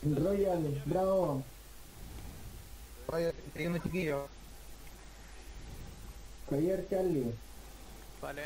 Royal, bravo. Oye, dígame chiquillo. Javier, Charlie. Vale.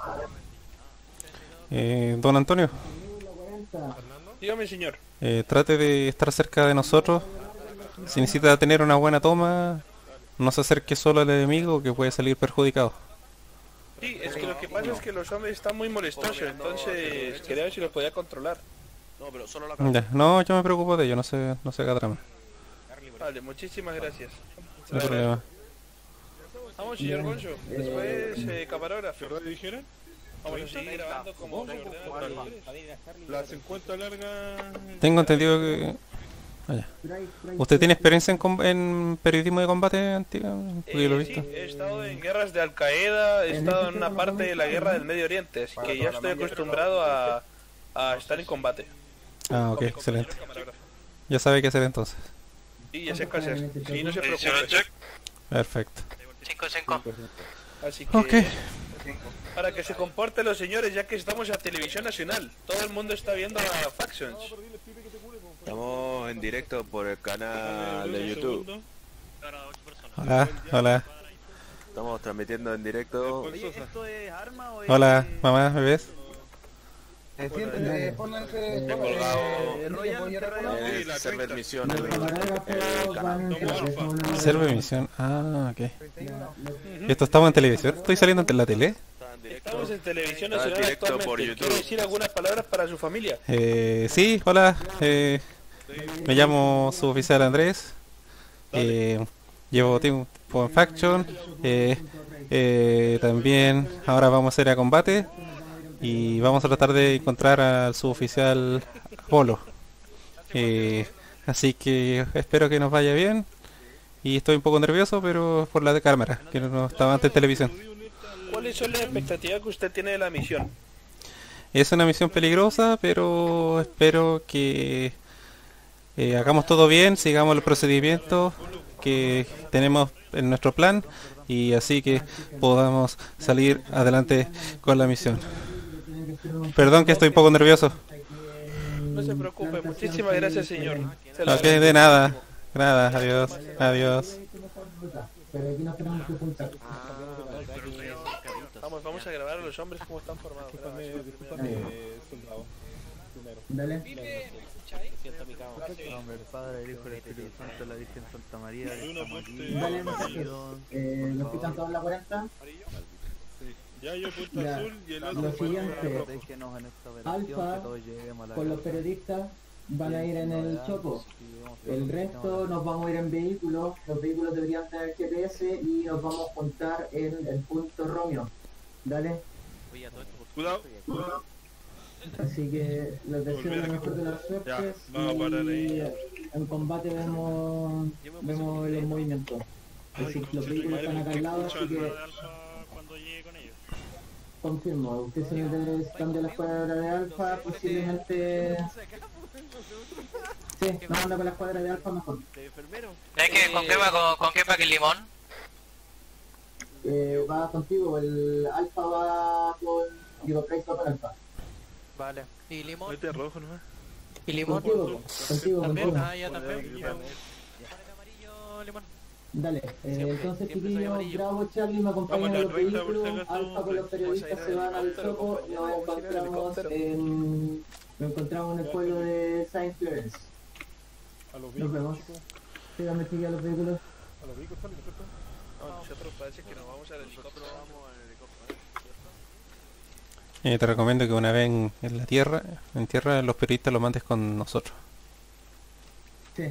Don Antonio, La 40. Dígame, señor. trate de estar cerca de nosotros. Si necesita tener una buena toma, no se acerque solo al enemigo que puede salir perjudicado. Sí, es que lo que pasa es que los hombres están muy molestosos, entonces quería ver si los podía controlar. No, pero solo la Ya, no, yo me preocupo de ello, no se haga drama. Vale, muchísimas gracias. No hay problema. Vamos, señor Gonzo. Después, camarógrafo. ¿Qué dijeron? Vamos a seguir grabando como se ordena. Las 50 largas. Tengo entendido que... ¿Usted tiene experiencia en periodismo de combate antigua? Porque lo he visto. Sí, he estado en guerras de Al Qaeda, he estado en una parte de la guerra del Medio Oriente, así que ya estoy acostumbrado a estar en combate. Ah, ok, excelente. Ya sabe qué hacer entonces. Sí, ya sé qué hacer. Sí, no se preocupe. Perfecto. 5-5. Así que... Ok. Para que se comporten los señores, ya que estamos a televisión nacional. Todo el mundo está viendo a Factions. Estamos en directo por el canal de YouTube. Hola, hola. Estamos transmitiendo en directo. ¿Esto es arma o es...? Hola, mamá, ¿me ves? Siéntense, pónganse. Server Misión. Los camarógrafos van en teléfono. Server emisión. Ah, ok. ¿Esto estamos en televisión? ¿Estoy saliendo en la tele? Estamos en televisión nacional directo por actualmente. YouTube. ¿Quiere decir algunas palabras para su familia? Sí, hola. Me llamo suboficial Andrés. Llevo tiempo en Faction. También ahora vamos a ir a combate. Y vamos a tratar de encontrar al suboficial Apolo. Así que espero que nos vaya bien. Y estoy un poco nervioso, pero por la de cámara, que no estaba antes en televisión. ¿Cuáles son las expectativas que usted tiene de la misión? Es una misión peligrosa, pero espero que hagamos todo bien, sigamos los procedimientos que tenemos en nuestro plan y así que podamos salir adelante con la misión. Perdón que estoy un poco nervioso. No se preocupe, muchísimas gracias, señor. Se lo Ok, de nada. Nada, adiós, adiós. Pero aquí nos tenemos que juntar. Vamos a grabar a los hombres como están formados. Dale. Nombre del Padre, del Hijo y del Espíritu Santo, la Virgen Santa María, estamos aquí. Dale, muchachos. ¿Nos pican todos la 40? Ya yo punta Ya, azul y el otro lo punta siguiente. rojo. Protégenos en esta operación, que Alfa, todos lleguemos a la con los casa. periodistas, van a ir en el choco. El resto nos vamos a ir en vehículos. Los vehículos deberían tener GPS y nos vamos a juntar en el punto Romeo. Dale. Cuidado. Así que les deseo la mejor de las suertes vamos a parar y ahí. en combate vemos los movimientos. Así que los vehículos están acá al lado, así que confirmo, usted se cambia la escuadra de Alfa, posiblemente... Sí, nos anda con la escuadra de Alfa mejor. ¿Es que con qué va con qué va que el limón? Va contigo, el Alfa va con... Digo, Price va con Alfa. Vale. ¿Y limón? Mete rojo nomás. ¿Y limón? Contigo. ¿También? Ah, ya también. Amarillo, limón. Dale, entonces chiquillos, Bravo, Charlie, me acompañan Vamos a en la los recta, por si vehículos, acaso. Alfa con los periodistas se van al Choco y nos encontramos en el pueblo de Saint Florence. A los Nos vehículos, vemos. chicos. Síganme chiquillos a los vehículos. A los vehículos, Charlie, ¿cierto? No, nosotros parece que nos vamos al helicóptero. Te recomiendo que una vez en tierra, los periodistas los mandes con nosotros. Sí.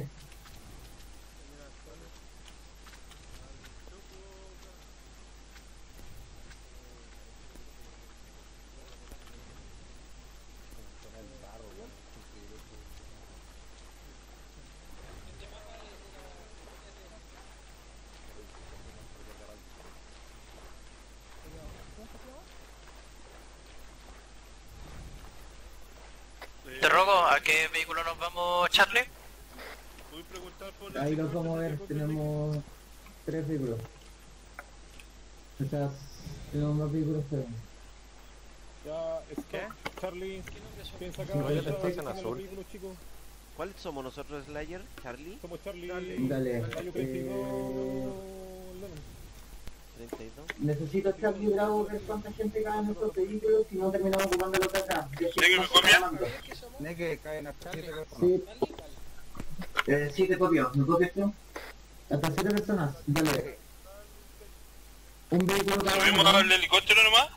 Te rogo, ¿a qué vehículo nos vamos, Charlie? Voy a preguntar por Ahí los vamos a ver, tenemos 3 vehículos. O sea, tenemos más vehículos pero... Ya, Scott, Charlie, piensa acá. Sí, ¿Dónde perfecto. están los vehículos, chicos? ¿Cuáles somos nosotros, Slayer? ¿Charlie? Somos Charlie. Dale. Gallo 32. Lennon. 32. Necesito Charlie Bravo ver cuánta gente cae en nuestros vehículos si no terminamos ocupando lo que acá. Neque caen hasta 7 personas. Sí. Sí, te copio. ¿Me copias tú? Hasta 7 personas. Dale. Un vehículo cada uno. ¿Subimos al helicóptero nomás?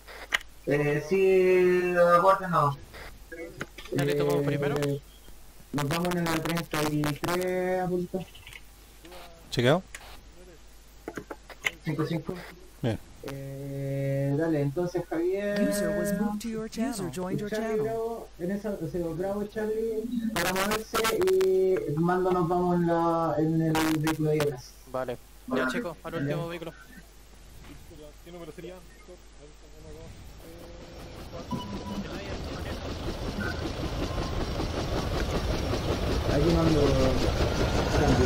Sí, aguarda no. Dale, tomamos primero. Nos vamos en la 33, Apulito. ¿Chequeado? 5-5. Bien. Dale, entonces Javier. User was moved to your channel. User joined your Charlie channel. Bravo, en esa, o sea, Bravo Charlie para moverse y Mando nos vamos en el vehículo de ahí atrás. Vale. Ya, chico, al último vehículo. ¿Qué número sería? Aquí Mando cambio.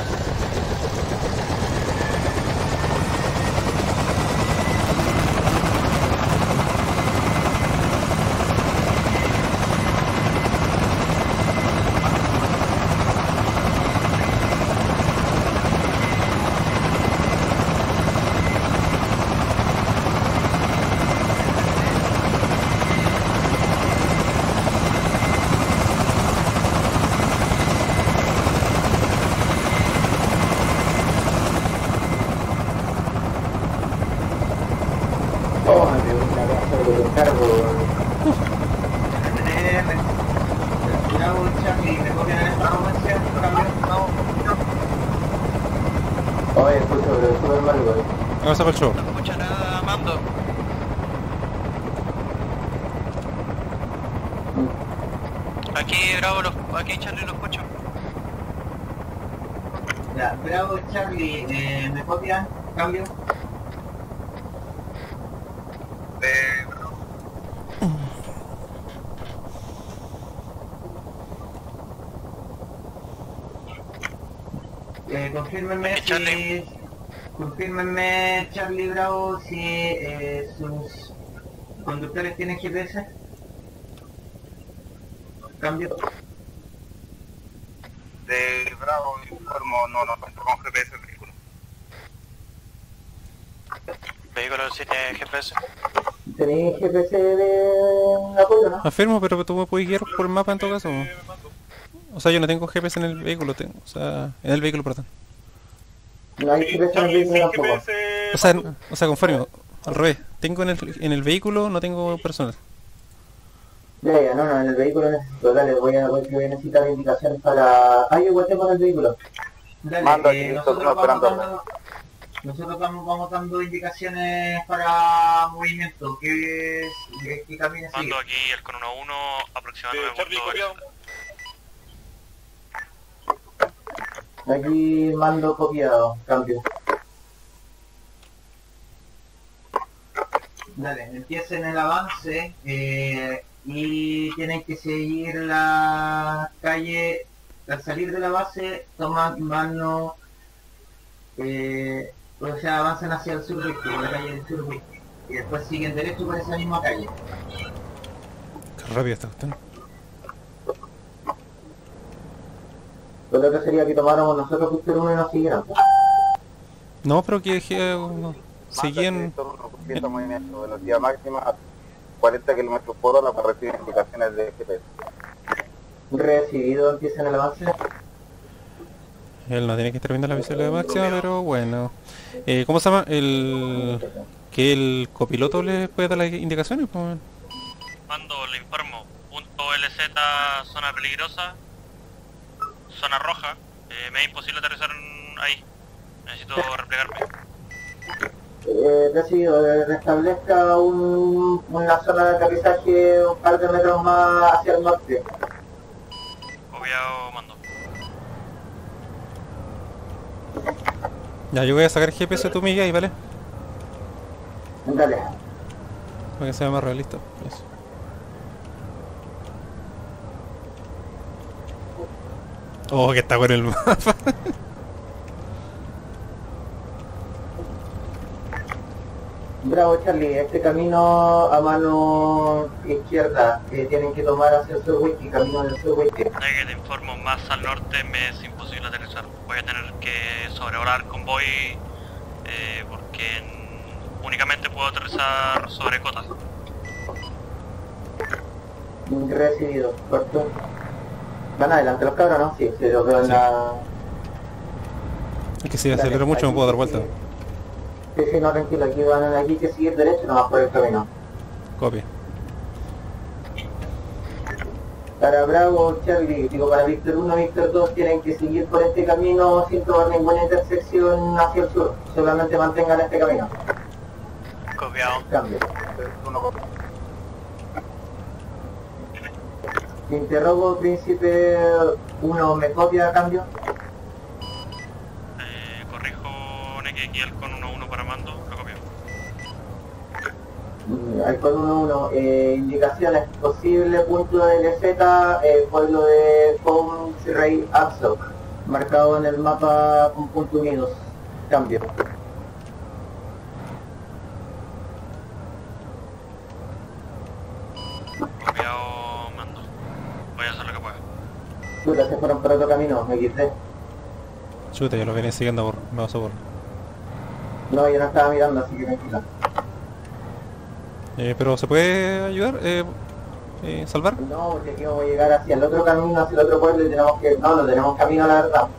Oye, escucho, pero sube mal, güey. Vamos a ver el show. No escucha nada, Mando. Aquí, Bravo, aquí Charlie lo escucho. Ya, Bravo Charlie, ¿me copian? ¿Cambio? Confírmenme si... Confírmenme, Charlie Bravo, si sus conductores tienen GPS. Cambio. De Bravo, informo, no cuento con GPS el vehículo. ¿Vehículo sí tiene GPS? ¿Tenéis GPS de apoyo, no? Afirmo, pero tú me puedes guiar por el mapa en todo caso. O sea, yo no tengo GPS en el vehículo, o sea, en el vehículo, perdón. No hay GPS en el vehículo tampoco. O sea, confirmo, al revés. Tengo en el vehículo, no tengo personal. Ya, no, en el vehículo necesito, dale, voy a necesitar indicaciones para... Ah, yo igual tengo en el vehículo. Dale, Mando aquí, nosotros vamos dando indicaciones para movimiento, que camine sigue. Mando aquí el con 1-1 aproximadamente. Charlie, copiado. Aquí Mando copiado, cambio. Dale, empiecen el avance y tienen que seguir la calle. Al salir de la base, toman mano, o sea, avanzan hacia el sur, por la calle del sur, y después siguen derecho por esa misma calle. Qué rápido está usted. Lo otro sería que tomáramos nosotros justo uno y nos siguieran. No, pero que seguían... Viento movimiento, velocidad máxima a 40 km por hora para recibir indicaciones de GPS. Recibido, empiezan el avance. Él no tiene que estar viendo la visibilidad máxima, pero bueno. ¿Cómo se llama? ¿Que el copiloto le puede dar las indicaciones? Pues... Mando, le informo. Punto LZ, zona peligrosa. Zona roja. Me es imposible aterrizar ahí. Necesito replegarme. Recibido, restablezca una zona de aterrizaje un par de metros más hacia el norte. Copiado, Mando. Ya, yo voy a sacar el GPS de tu Miguel, ¿vale? Dale. Para que sea más realista. Eso. Oh, que está bueno el mapa. Bravo Charlie, este camino a mano izquierda, tienen que tomar hacia el sur wiki, camino del sur wiki. Ya que te informo, más al norte me es imposible aterrizar. Voy a tener que sobrevolar el convoy porque únicamente puedo aterrizar sobre cotas. Recibido, corto. ¿Van adelante los cabros, no? Sí, los veo en la... Es que si acelero mucho me puedo dar vuelta. Sí, sí, no, tranquilo, aquí hay que seguir derecho nomás por el camino. Copia. Para Bravo, Charlie, digo para Víctor 1, Víctor 2 tienen que seguir por este camino sin tomar ninguna intersección hacia el sur. Solamente mantengan este camino. Copiado. Cambio. Interrogo, Príncipe 1, ¿me copia cambio? Corrijo NXL con 1-1 para mando, lo copio. Alcon 1-1, indicaciones, posible punto de LZ, pueblo de Homs Rey Absoc, marcado en el mapa con punto unidos. Cambio. Copiado, mando. Voy a hacer lo que pueda. Chuta, se fueron por otro camino, me quité. Chuta, yo lo venía siguiendo por... me paso por... No, yo no estaba mirando, así que tranquilo. Pero ¿se puede ayudar? ¿Salvar? No, porque aquí vamos a llegar hacia el otro camino, hacia el otro pueblo y tenemos que... No, no tenemos camino, la verdad.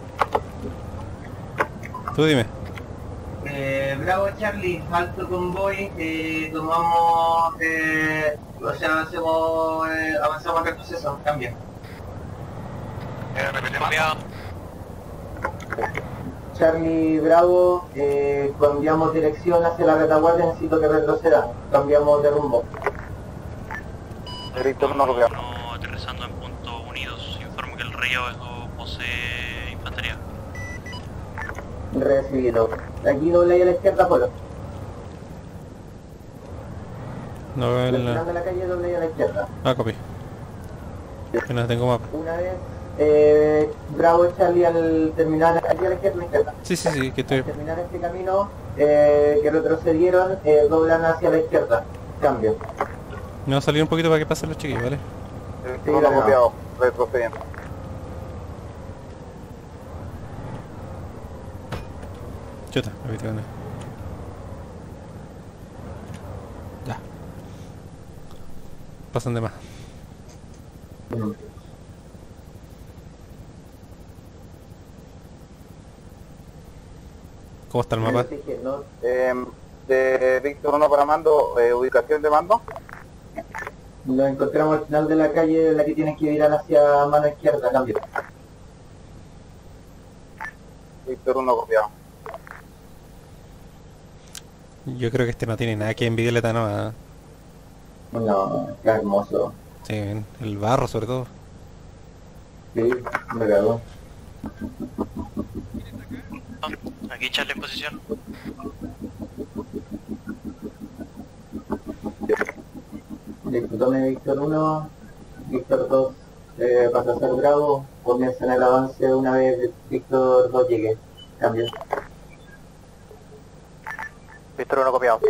Tú dime. Bravo Charlie, alto convoy, tomamos... o sea, avanzamos en el proceso, cambia. Copiado. Charlie Bravo, cambiamos dirección hacia la retaguardia, necesito que retroceda, cambiamos de rumbo. Víctor 1 copiado. No, aterrizando en puntos unidos. Informo que el río posee infantería. Recibido. Aquí doble ahí a la izquierda, Polo. No veo Al final la... de la calle doble ahí a la izquierda. Ah, copy. Que no tengo mapa. Una vez, Bravo Charlie al terminar aquí a la izquierda. Sí, que estoy... Al terminar este camino, que retrocedieron, doblan hacia la izquierda. Cambio. Me va a salir un poquito para que pasen los chiquillos, ¿vale? Víctor 1 copiado, retrocediendo. Chuta, me metí con él. Ya. Pasan de más. ¿Cómo está el mapa? De Víctor 1 para mando, ubicación de mando. Lo encontramos al final de la calle, la que tienen que virar hacia mano izquierda, cambio. Víctor 1 copiado. Yo creo que este no tiene nada que envidiarle a Tanoa. No, qué hermoso. Sí, el barro sobre todo. Sí, me cagó. Aquí Charlie en posición. Disfrutame Víctor 1, Víctor 2 pasa a ser Bravo, comienzan el avance una vez Víctor 2 llegue. Cambio. Víctor 1 copiado.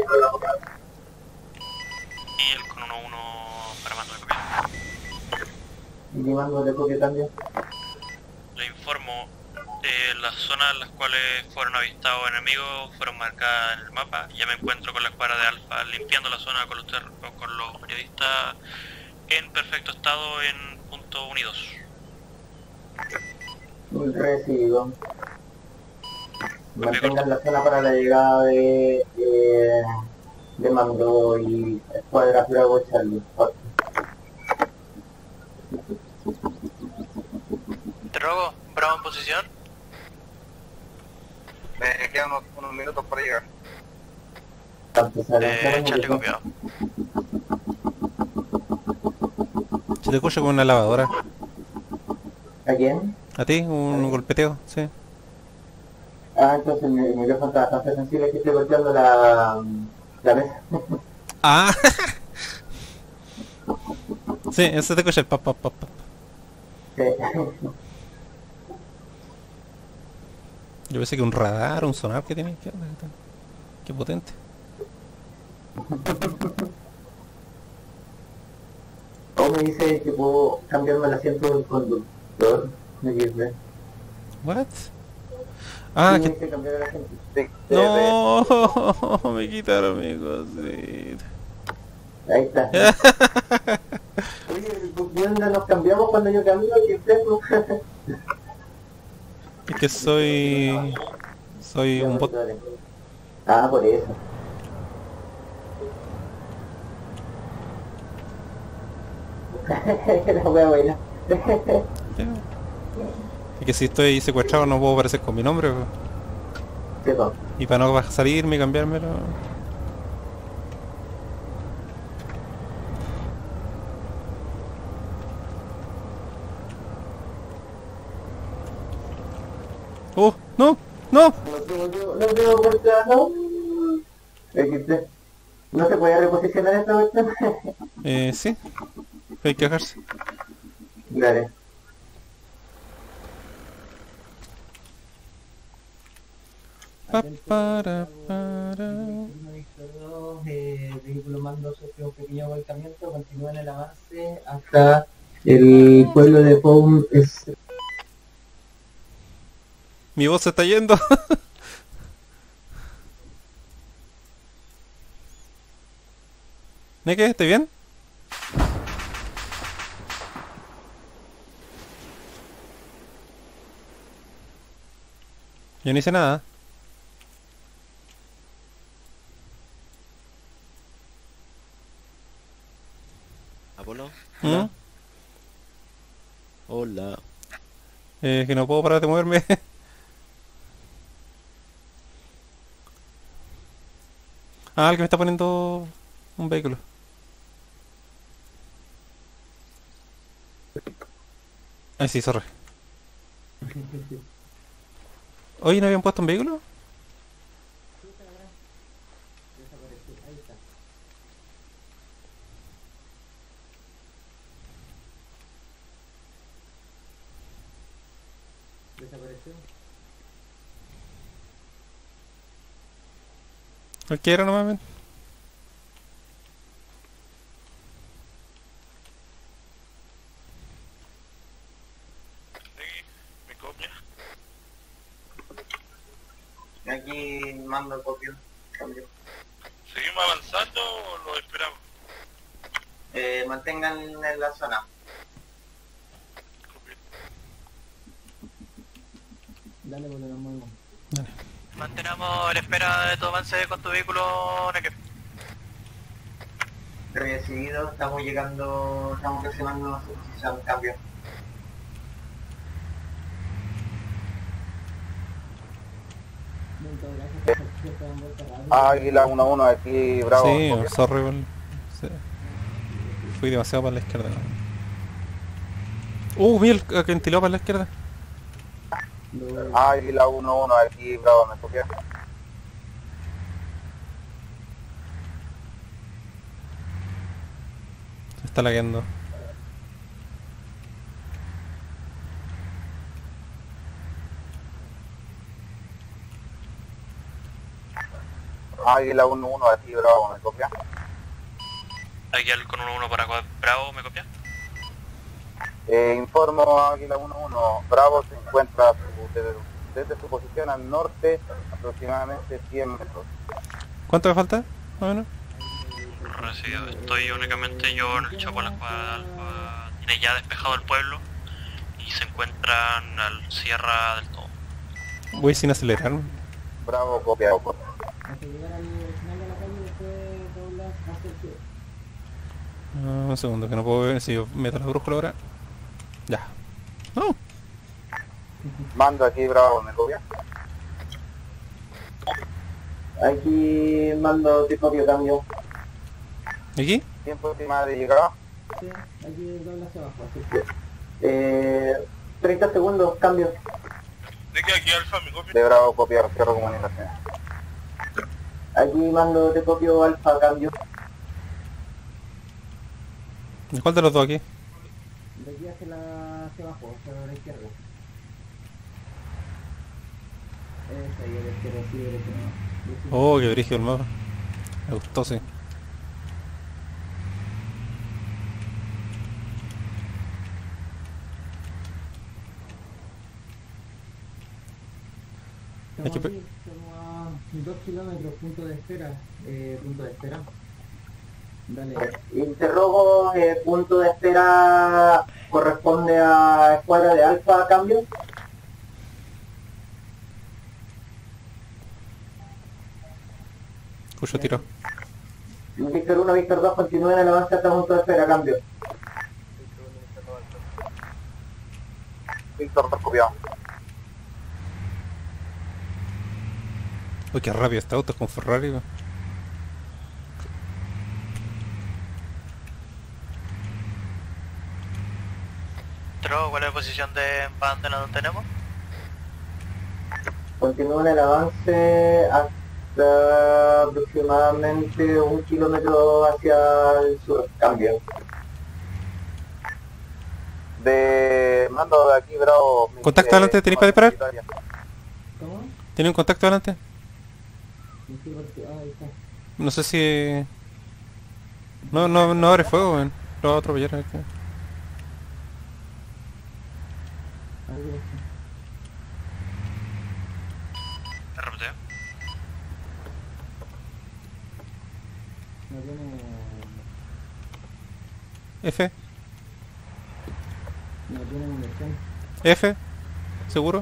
Y el con 1-1 para mando de copiado. Y mi mando de copia cambio. Le informo, las zonas en las cuales fueron avistados enemigos fueron marcadas en el mapa. Ya me encuentro con la escuadra de Alfa limpiando la zona con los periodistas en perfecto estado en puntos unidos. Recibido. Mantengan la zona para la llegada de mando y escuadra Bravo Charlie. Interrogo, Bravo en posición. Me quedan unos minutos para llegar. Charlie copiado. Se te escucha con una lavadora. ¿A quién? ¿A ti? ¿Un golpeteo? Sí. Ah, entonces el micrófono está bastante sensible que estoy golpeando la mesa. Ah. Sí, eso te escucha el pap. Sí. Yo pensé que un radar, un sonar que tiene. Qué potente. O me dice que puedo cambiarme el asiento del conductor. Me dice. What? Ah, Sí, me que... dice cambiar el asiento. Sí, No, me quitaron mi cosita. Ahí está. Oye, ¿dónde nos cambiamos cuando yo camino? ¿Qué tengo? Es que soy un bot. Ah, por eso. La wea buena. Es que si estoy secuestrado no puedo aparecer con mi nombre, po. Sí, po. Y para no salirme y cambiármelo. ¡Oh! ¡No! ¡No! No tengo por qué, no. XD. ¿No se puede reposicionar esta cuestión? Sí. Hay que bajarse. Dale. Vehículo mando sufrió un pequeño volcamiento, continúa en el avance hasta el pueblo de Poum. Mi voz se está yendo. ¿Neke? ¿Estoy bien? Yo no hice nada. Apolo. ¿Mm? Hola. Que no puedo parar de moverme. Ah, alguien me está poniendo un vehículo. Ay, sí, sorry. Oye, ¿no habían puesto un vehículo? Desapareció. Cualquiera nomás, men. ¿Me copia? Aquí mando copia. Cambio. ¿Seguimos avanzando o lo esperamos? Mantengan en la zona. Dale, porque nos movemos. Mantenemos la espera de tu avance con tu vehículo, Neke. Recibido, estamos llegando, estamos presionando a su posición, cambio. Águila 1-1 aquí, Bravo. Sí, copia. sorry, weón. Sí. Fui demasiado para la izquierda. Mira el acantilado para la izquierda. Águila 1-1 aquí, Bravo, me copia. Se está lagueando. Águila 1-1 aquí, Bravo, me copia. Aquí con 1-1 para Bravo, ¿me copia? Informo Águila 1-1, Bravo se encuentra desde su posición al norte aproximadamente 100 metros. ¿Cuánto me falta? Más o menos. Recibido. Estoy únicamente yo en el Chapo la escuadra Alfa. Tiene ya despejado el pueblo y se encuentran al Sierra del todo. Voy sin acelerar. Bravo, copia. Hasta llegar al final de la calle, después doblas hacia el sur. Un segundo, que no puedo ver si yo meto la brújula ahora. Ya. No. Mando aquí, Bravo, me copia. Aquí mando de copio cambio. ¿Aquí? Tiempo estimado de llegada. Sí, aquí dobla hacia abajo, así que... 30 segundos, cambio. ¿De qué aquí Alfa me copia? De Bravo, copia, cierro comunicación. Aquí mando de copio alfa, cambio. ¿Cuál de los dos aquí? De aquí hacia abajo, hacia la izquierda. Esa y a la izquierda, sí, derecha. Oh, qué brígido el mapa. Me gustó, sí. Hay que... Estamos 2 kilómetros, punto de espera. Dale. Interrogo, punto de espera corresponde a escuadra de Alfa, cambio. Escucho tiro. Víctor 1, Víctor 2, continúen el avance hasta punto de espera, cambio. Víctor, dos copiado. Uy, qué rápido este auto, es con Ferrari. ¿No? Tro, ¿cuál es la posición de antena donde tenemos? Continúen el avance hasta aproximadamente 1 kilómetro hacia el sur, cambio. De mando de aquí, Bravo. ¿Contacto adelante? ¿Tenéis para disparar? ¿Cómo? ¿Tiene un contacto adelante? Ahí está. No sé si... No abre fuego, weón. Lo va a atropellar. Este. RPT. No tiene... F. No tiene munición. F. ¿Seguro?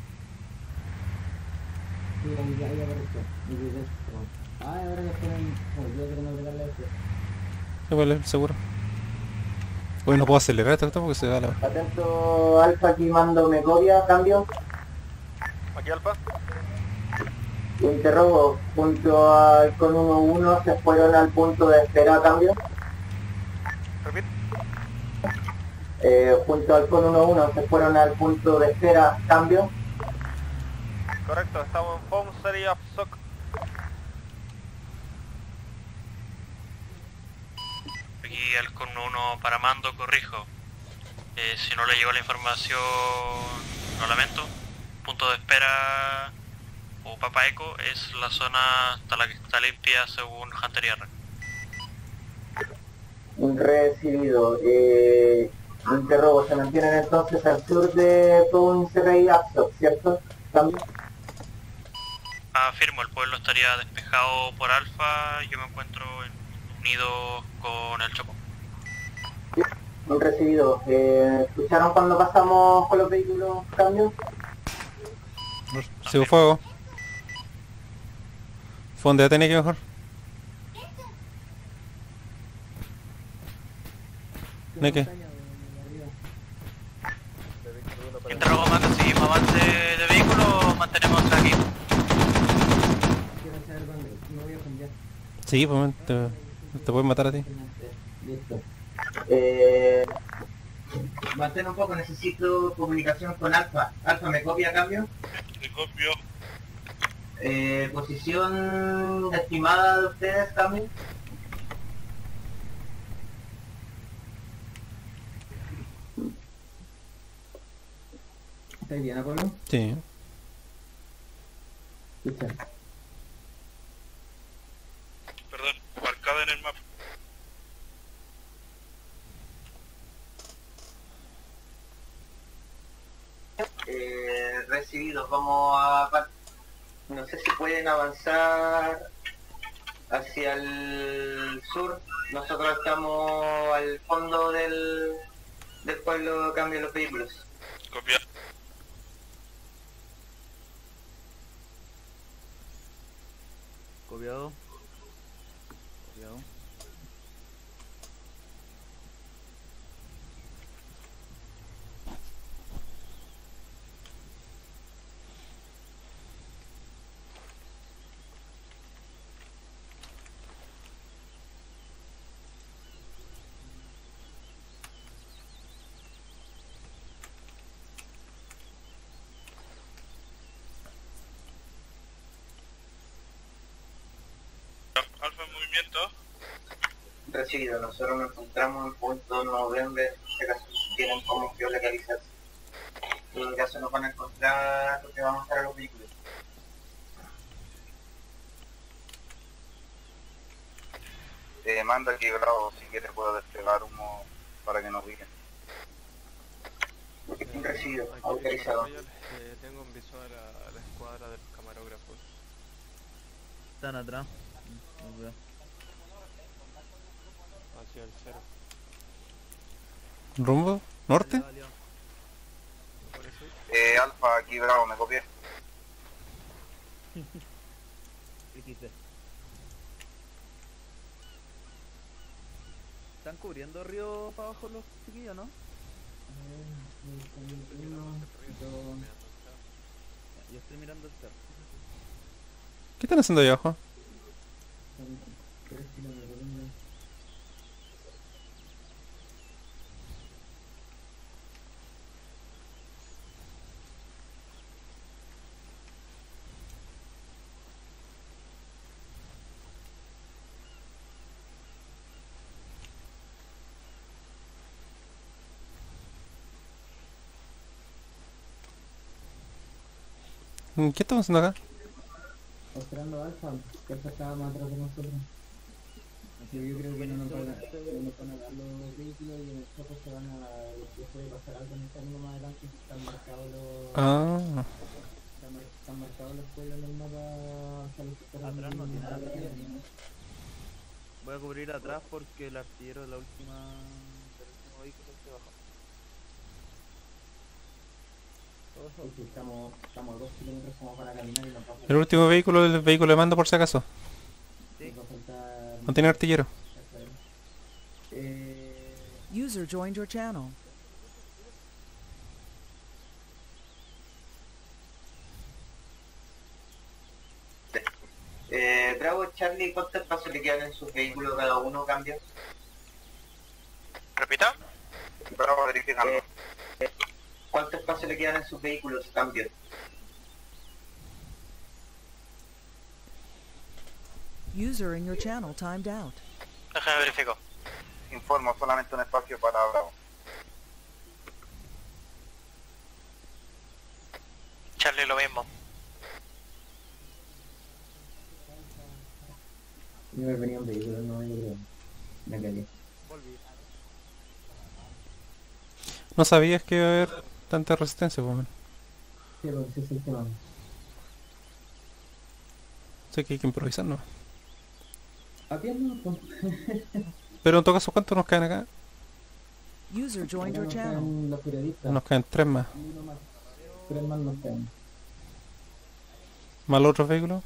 Sí, ahí apareció. Ahora le ponen... Olvidé que no pegarle a este. Igual es seguro. Uy, no puedo acelerar esto porque se va la... Atento, Alfa, aquí mando Megovia, cambio. Aquí, Alfa. Interrogo, junto al con 1-1 se fueron al punto de espera, cambio. Repite. Junto al con 1-1 se fueron al punto de espera, cambio. Correcto, estamos en phone serie of SOC. Aquí al con 1 para mando, corrijo. Si no le llegó la información, lo lamento. Punto de espera o Papa Eco es la zona hasta la que está limpia según Hunter y R. Recibido. Interrogo, se mantienen entonces al sur de Ponce y Axo, ¿cierto? Cambio. Afirmo, el pueblo estaría despejado por Alfa, yo me encuentro unido con el Choco. Recibido. ¿Escucharon cuando pasamos con los vehículos, cambio? Sigo fuego. Fondea tiene que mejor. Neke. Interrogo más, ¿seguimos avance de vehículo o mantenemos aquí? Sí, pues te pueden matar a ti. Listo. Mantén un poco, necesito comunicación con Alfa. Alfa, ¿me copia, cambio? Te copio. Posición estimada de ustedes, cambio. ¿Estáis bien, Apolo? Sí. Escucha. Perdón, marcada en el mapa. Recibido, vamos a... No sé si pueden avanzar hacia el sur. Nosotros estamos al fondo del pueblo, cambio los vehículos. Copia. Copiado. Copiado. Alfa en movimiento. Recibido, nosotros nos encontramos en punto noviembre, en este caso tienen como geolocalizarse. En el caso nos van a encontrar porque vamos a estar a los vehículos. Manda aquí, Bravo, si quieres puedo desplegar humo para que nos ubiquen. Recibido, autorizado. Tengo un visual a la escuadra. cuadra de los camarógrafos. Están atrás. Los veo. Hacia el 0. ¿Rumbo? ¿Norte? Alfa, aquí Bravo, me copié. XD. ¿Están cubriendo río para abajo los chiquillos, no? Yo estoy mirando el cerro. ¿Qué están haciendo ahí abajo? ¿Qué estamos haciendo acá? Esperando Alfa, que Alfa estaba más atrás de nosotros. Así que yo creo que no nos van a dar los vehículos y nosotros se van a... puede pasar algo en el camino más adelante. Están marcados los... Están marcados los pueblos en el mapa hacia los sectores. Atrás no tiene artillería. Voy a cubrir atrás porque el artillero de la última... del último vehículo se bajó. Estamos a 2 kilómetros como para caminar y nos pasa. El último vehículo es el vehículo de mando por si acaso. Sí. No tiene artillero. User joined your channel. Bravo, Charlie, ¿cuántos espacios le quedan en sus vehículos cada uno? ¿Cambia? ¿Repita? Bravo, verificando. ¿Cuánto espacio le quedan en sus vehículos? Cambio. User in your channel timed out. Déjame verifico. Informo, solamente un espacio para Bravo. Charlie, lo mismo. Yo me venía un vehículo, no yo creo. Me cagué. No sabías que iba a haber tanta resistencia, pues, man. Sí, porque ese es el tema. Sé que hay que improvisar, ¿no? ¿A pie no? Pues. Pero en todo caso, ¿cuántos nos caen acá? User joined your Nos channel. caen los periodistas. Nos caen 3 más. Uno más. 3 más nos caen. ¿Más los otros vehículos?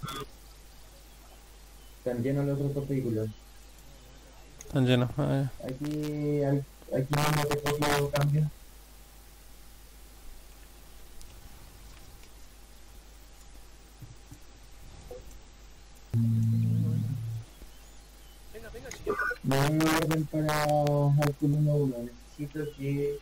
Están llenos los otros dos vehículos. Están llenos. Aquí no te copio cambio. Me doy un orden para Halcón 1-1. Necesito que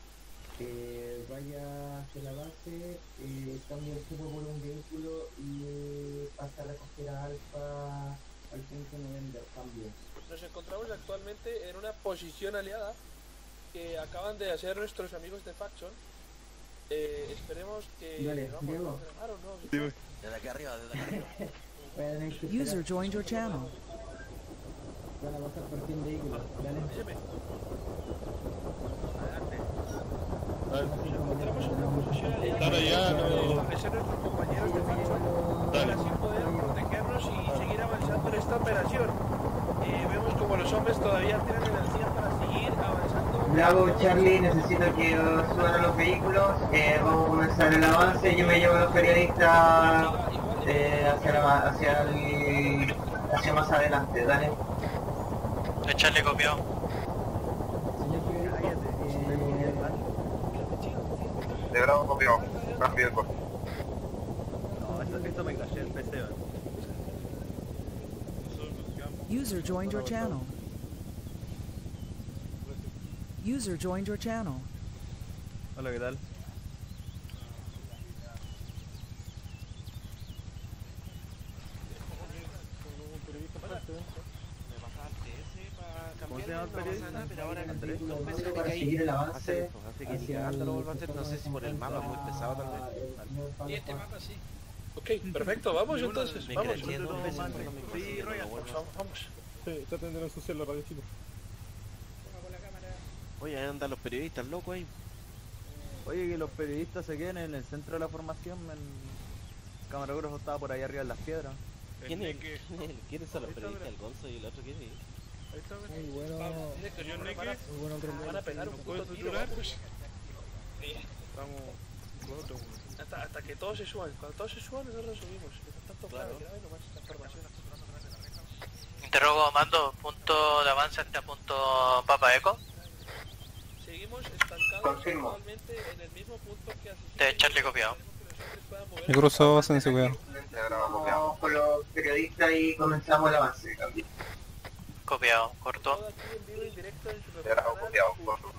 vaya hacia la base, cambie el cubo por un vehículo y pase a recoger a Alfa al punto November. Cambio. Nos encontramos actualmente en una posición aliada que acaban de hacer nuestros amigos de Faction. Esperemos que... Dale, Diego. Desde aquí arriba, desde aquí arriba. User joined your channel. Van a pasar por 100 vehículos. Dale. Nos encontramos en una posición aliada. Establecer nuestros compañeros de Faction para así poder protegernos y seguir avanzando en esta operación. Vemos como los hombres todavía tienen energía para seguir avanzando. Bravo, Charlie, necesito que suban a los vehículos. Vamos a comenzar el avance. Yo me llevo a los periodistas hacia más adelante. Dale. Charlie copió. De Bravo, copió. Cambio de corte. No, esto me caché el PC, ¿verdad? User joined your channel. User joined your channel. Hola, ¿qué tal? ¿Cómo se llama el periodista? Andrés. Para seguir el avance hacia el... no sé si por el mapa muy pesado tal vez. Y este mapa sí. Ok, perfecto, vamos entonces, vamos. Sí, Royal. Vamos. Sí, traten de no ensuciar la radio, chicos. Oye, ahí andan los periodistas locos ahí. Oye, que los periodistas se queden en el centro de la formación, camarógrafo estaba por ahí arriba en las piedras. ¿Quiénes son los periodistas? El Gonzo y el otro quién es? Ahí está, Muy bueno. directo, yo Muy bueno otro van a pegar un puto tiro. pues. Vamos, hasta que todos se suban. Cuando todos se suban, nosotros subimos. Tanto claro, que hay nomás esta información. Interrogo mando, punto de avance hasta punto Papa Eco. Seguimos estancados actualmente en el mismo punto que hace. De Charlie copiado. Me cruzo, Sensi, cuidado. Vamos con los periodistas y comenzamos el avance. Copiado, corto. Todo aquí en vivo y directo en su Copiado,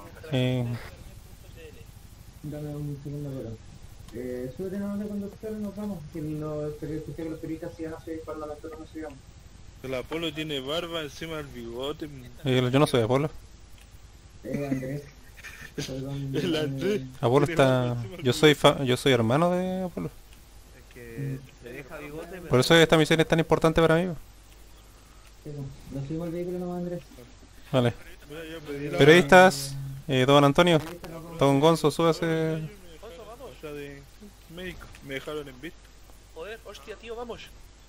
Dame un segundo, pero. Súbete nomás de conductor y nos vamos. Que los periodistas sigan así cuando nosotros nos sigamos. El Apolo tiene barba encima del bigote. Yo no soy Apolo. Andrés. El Andrés. Apolo está... Yo soy hermano de Apolo. Es que se deja bigote, pero... Por eso esta misión es tan importante para mí. Nos subimos al vehículo nomás, Andrés. Vale. Periodistas, don Antonio, don Gonzo, súbase. O sea, de médico. Me dejaron en visto. Joder, hostia, tío, vamos.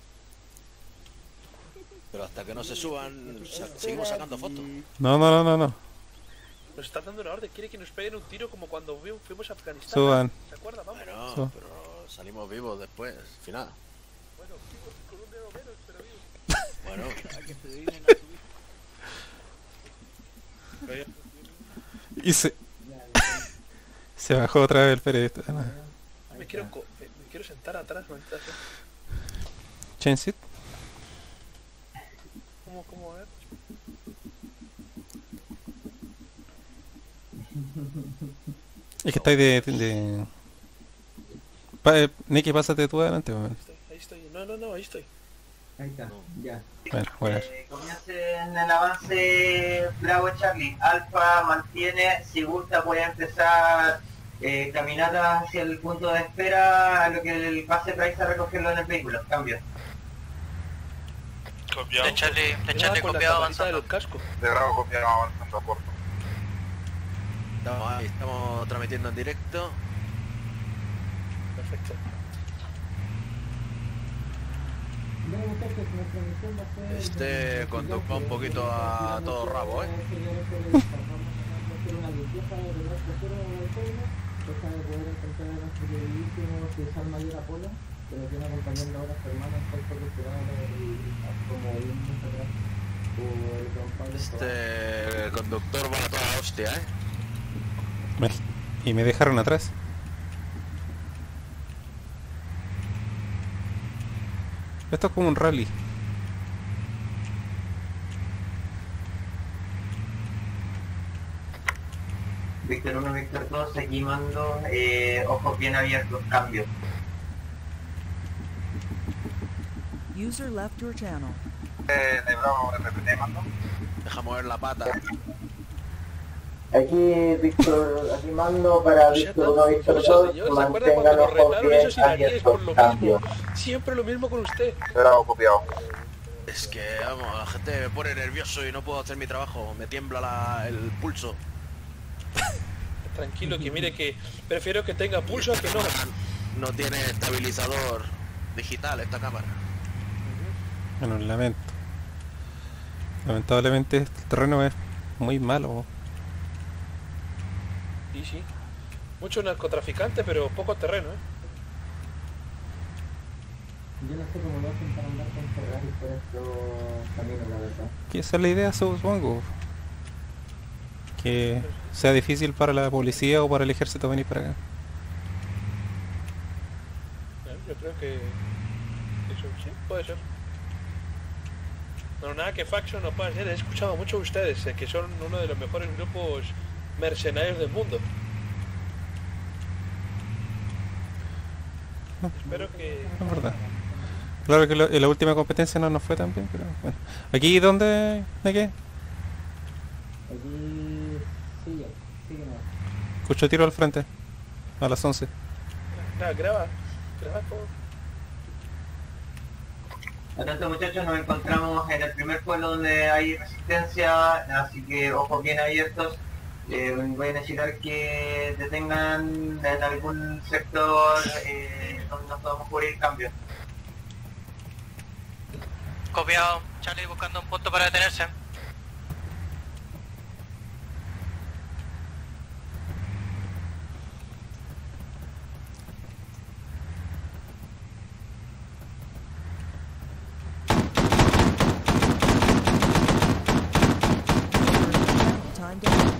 Pero hasta que no se suban, seguimos sacando fotos. No. Nos está dando una orden, quiere que nos peguen un tiro como cuando fuimos a Afganistán. Suban. ¿Se acuerda? Vamos. Bueno, pero salimos vivos después, al final. Bueno, vivos con un dedo menos, pero vivos. Bueno, que se dediquen a subir. Y se bajó otra vez el periodista. Me quiero sentar atrás, maldita sea. Change it. ¿Cómo a ver? Es que estáis Nicky, pásate tú adelante. Ahí estoy. No, ahí estoy. Ahí está, ya. Bueno. Comiencen el avance Bravo Charlie. Alfa mantiene, si gusta puede empezar caminata hacia el punto de espera a lo que el pase Price a recogerlo en el vehículo. Cambio. Copiado. De Charlie copiado avanzando. El casco. De Bravo copiado avanzando a Porto. estamos ahí, estamos transmitiendo en directo. Perfecto. Este conducto un poquito a todo rabo, Este conductor va a toda hostia, Y me dejaron atrás. Esto es como un rally. Víctor 1, Víctor 2, aquí mando, ojos bien abiertos, cambio. User left your channel. De Bravo, RPT, mando. Deja mover la pata. Aquí Víctor, aquí mando para Víctor 1, Víctor 2, mantengan ojos bien abiertos, cambio. Siempre lo mismo con usted. Bravo copiado. Es que, vamos, la gente me pone nervioso y no puedo hacer mi trabajo. Me tiembla el pulso. Tranquilo, que mire que prefiero que tenga pulso a que no. No tiene estabilizador digital esta cámara. Bueno, lamentablemente el terreno es muy malo. Sí. Mucho narcotraficante, pero poco terreno, Yo no sé cómo lo hacen para andar con Ferrari por estos caminos, la verdad. Que esa es la idea, supongo. Que sea difícil para la policía o para el ejército venir para acá. Yo creo que eso sí, puede ser. No, nada que Faction no pueda hacer. He escuchado mucho de ustedes, que son uno de los mejores grupos mercenarios del mundo. Espero que... Es verdad. Claro que en la última competencia no nos fue tan bien, pero bueno. ¿Aquí dónde? ¿De qué? Aquí sigue más. Escucho tiro al frente. A las 11. Graba todo. Atento muchachos, nos encontramos en el primer pueblo donde hay resistencia, así que ojos bien abiertos. Voy a necesitar que detengan en algún sector donde nos podamos cubrir cambios. Copiado, Charlie buscando un punto para detenerse. Timed out.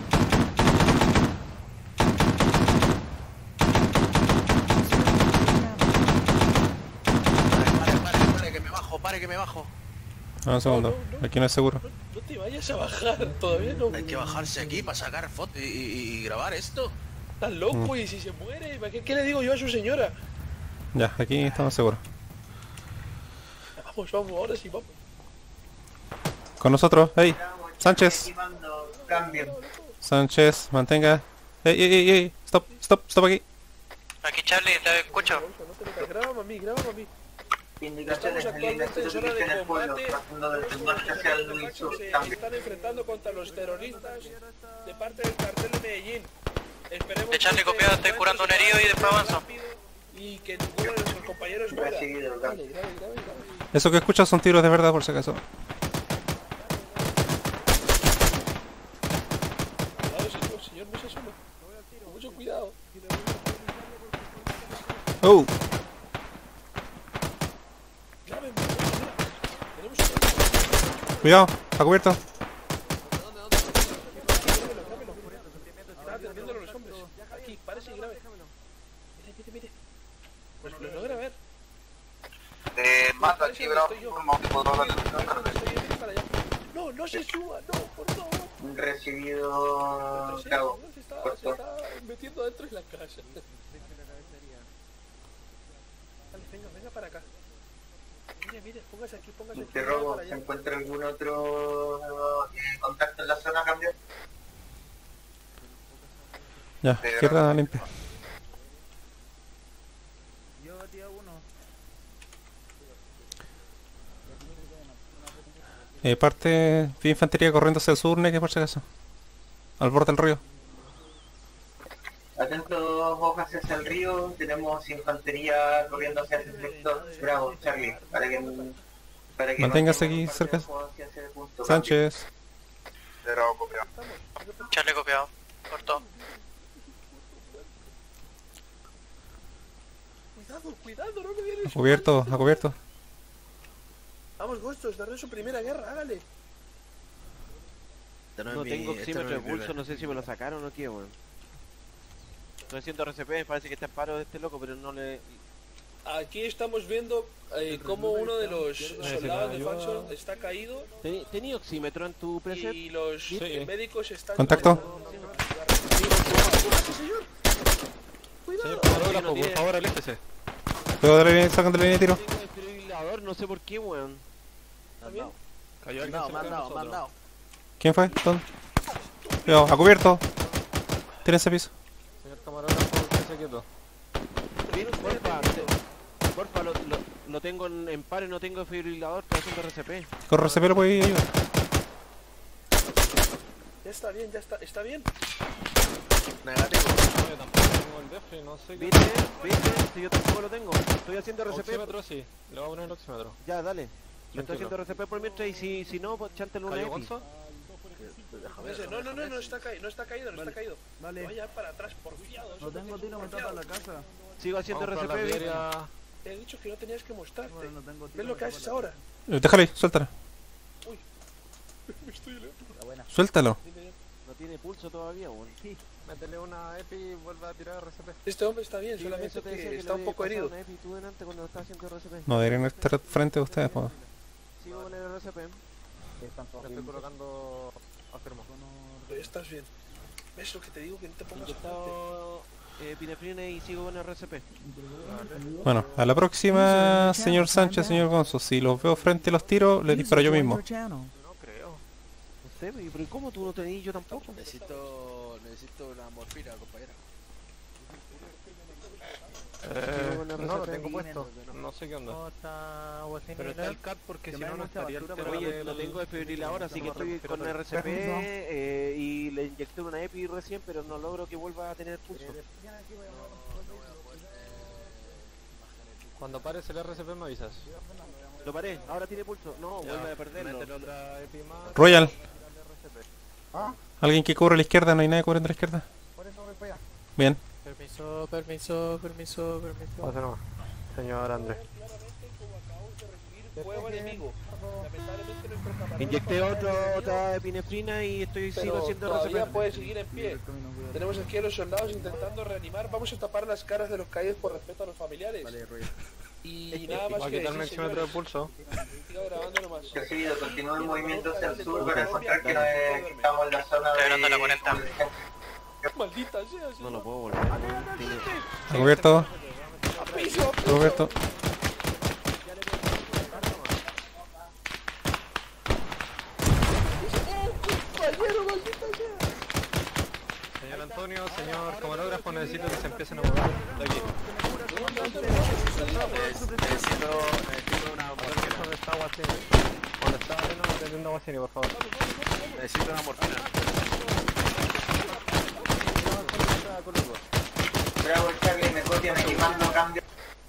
Pare, que me bajo, pare, que me bajo. Un segundo, aquí no es seguro. No te vayas a bajar, todavía no. Hay que bajarse aquí para sacar fotos y grabar esto. Estás loco y si se muere, ¿qué le digo yo a su señora? Ya, aquí estamos seguros. Vamos, vamos, ahora sí, vamos. Con nosotros, hey, Sánchez. Cambio. Sánchez, mantenga. Ey, stop aquí. Aquí Charlie, te escucho. Grábame a mí, grábame a mí. Indicaciones Estamos en línea actualmente en zona en de el pueblo, combate. pasando del norte hacia el sur. Se Cambio. están enfrentando contra los terroristas de parte del cartel de Medellín. Esperemos De Charlie que copiado, este estoy curando un encuentro herido y sea después avanzo. rápido y que ninguno de nuestros compañeros muera. Recibido, Dale, grave. Eso que escuchas son tiros de verdad, por si acaso. Cuidado, señor, no se asuma. Con mucho cuidado. Oh, Graben, tenemos un... cuidado, a cubierto. Está atendiéndolo a los hombres. Aquí, párese y grabe. Mire. Pues lo logra ver. Mata aquí, bravo. No, no se suba, no, por favor. Recibido, Cabo. Se está metiendo adentro de la casa. Vale, venga para acá. Mire, póngase aquí. Interrogo, ¿se encuentra algún otro contacto en la zona? Cambio. Ya, izquierda limpia. Yo batí a uno. Parte de infantería corriendo hacia el sur, Neque, por si acaso. Al borde del río. Atentos, hojas hacia el río, tenemos infantería corriendo hacia ese sector. Bravo, Charlie, para que Manténgase aquí cerca. hacia ese punto. Sánchez. Pero copiado. Charlie copiado, corto. Cuidado, no le viene A cubierto. Vamos, Ghost, darle su primera guerra, hágale. No tengo oxímetro de pulso, no sé si me lo sacaron o qué, weón. Estoy haciendo RCP, parece que está en paro de este loco, pero no le... Aquí estamos viendo cómo uno de los soldados de Faxon está caído. ¿Tenía oxímetro en tu preset? Y los médicos están... Contacto. Señor. Cuidado. Camarógrafo, por favor, aléjese. Luego de la línea, sacan de la línea de tiro. No sé por qué, weón. Cayó alguien cerca de nosotros. ¿Quién fue? ¿Dónde? Cuidado, a cubierto. Tírense piso. Señor camarógrafo, estése quieto. Porfa, lo tengo en paro y no tengo fibrilador, estoy haciendo RCP. Con RCP lo podéis ayudar. Ya está bien. Negativo. Yo tampoco tengo el DF, no sé qué... ¿Viste? Si yo tampoco lo tengo. Estoy haciendo RCP. Oxímetro sí, le voy a poner el oxímetro. Ya, dale. Le estoy haciendo RCP por mientras y si no, pues chántelo una EPI. No está caído. Vale. Vaya para atrás, porfiado. No tengo tiro, me tapa la casa. Sigo haciendo Vamos para la RCP, feria. Te he dicho que no tenías que mostrarte. Bueno, no tengo tiro, ¿Ves lo que me haces tapa la ahora? Déjale, suéltala. Me estoy loco. Suéltalo. no tiene pulso todavía, weón. Métele una EPI y vuelve a tirar RCP. Este hombre está bien, Sí, solamente eso te decía que le está un había poco pasado herido. una EPI tú delante cuando estaba haciendo RCP. No deberían estar frente a ustedes, pues. Sigo con el RCP. Le estoy colocando... afirmo. Pero estás bien. ¿Ves lo que te digo? Que no te pongas Inyectado epinefrina y sigo con el RCP. Bueno, a la próxima, señor Sánchez, señor Gonzo. Si los veo frente a los tiros, les disparo yo mismo. No creo. No sé, pero ¿cómo tú no tenés? Yo tampoco. Necesito una morfina, compañera. No lo tengo puesto, no sé qué onda. Pero está el CAT porque si no, no estaría el tema. Oye, lo tengo desfibril ahora, así que estoy con RCP y le inyecté una EPI recién, pero no logro que vuelva a tener pulso. Cuando pares el RCP me avisas. Lo paré, ahora tiene pulso. No, vuelve a perderlo. Royal. Alguien que cubre a la izquierda, no hay nadie cubriendo a la izquierda. Bien. Permiso. Pasa nomás, señor Andrés. Fuego enemigo. Lamentablemente nuestro camarada Inyecté otra epinefrina y sigo haciendo todavía RCP. puede seguir en pie. Tenemos aquí a los soldados intentando reanimar. Vamos a tapar las caras de los caídos por respeto a los familiares. Y nada más que quitarme el kilómetro de pulso. Siga grabando nomás. Recibido, continúa el movimiento hacia el sur para encontrar que estamos en la zona Estoy la 40. Maldita sea. No lo puedo volver. ¿Ha cubierto? ¡Piso! ¿Ha cubierto? ¡Compañero, maldita sea! Señor Antonio, señor camarógrafo, necesito que se empiecen a mover de aquí. Necesito una morfina. ¿Dónde está Guasini? ¿Dónde está? No, atendiendo a Guasini, por favor. Necesito una morfina. Bravo, Charlie, me copian aquí, mando cambio.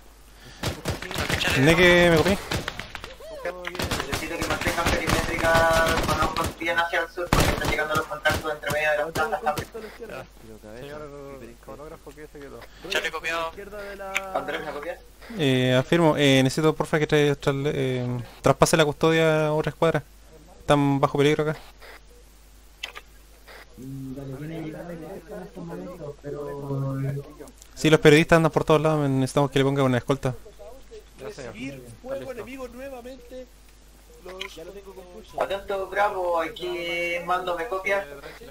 ¿Neque me copié? Necesito que mantengan perimétrica con ojos bien hacia el sur porque están llegando los contactos entre medio de las plantas. Señor camarógrafo, ¿qué se quedó? Charlie copiado. Andrés, ¿me copias? Afirmo, necesito porfa que traspase la custodia a otra escuadra. Están bajo peligro acá. Sí, los periodistas andan por todos lados, necesitamos que le ponga una escolta. Recibir fuego enemigo nuevamente. Ya lo tengo con pulso. Atento, Bravo, aquí mando, ¿me copias?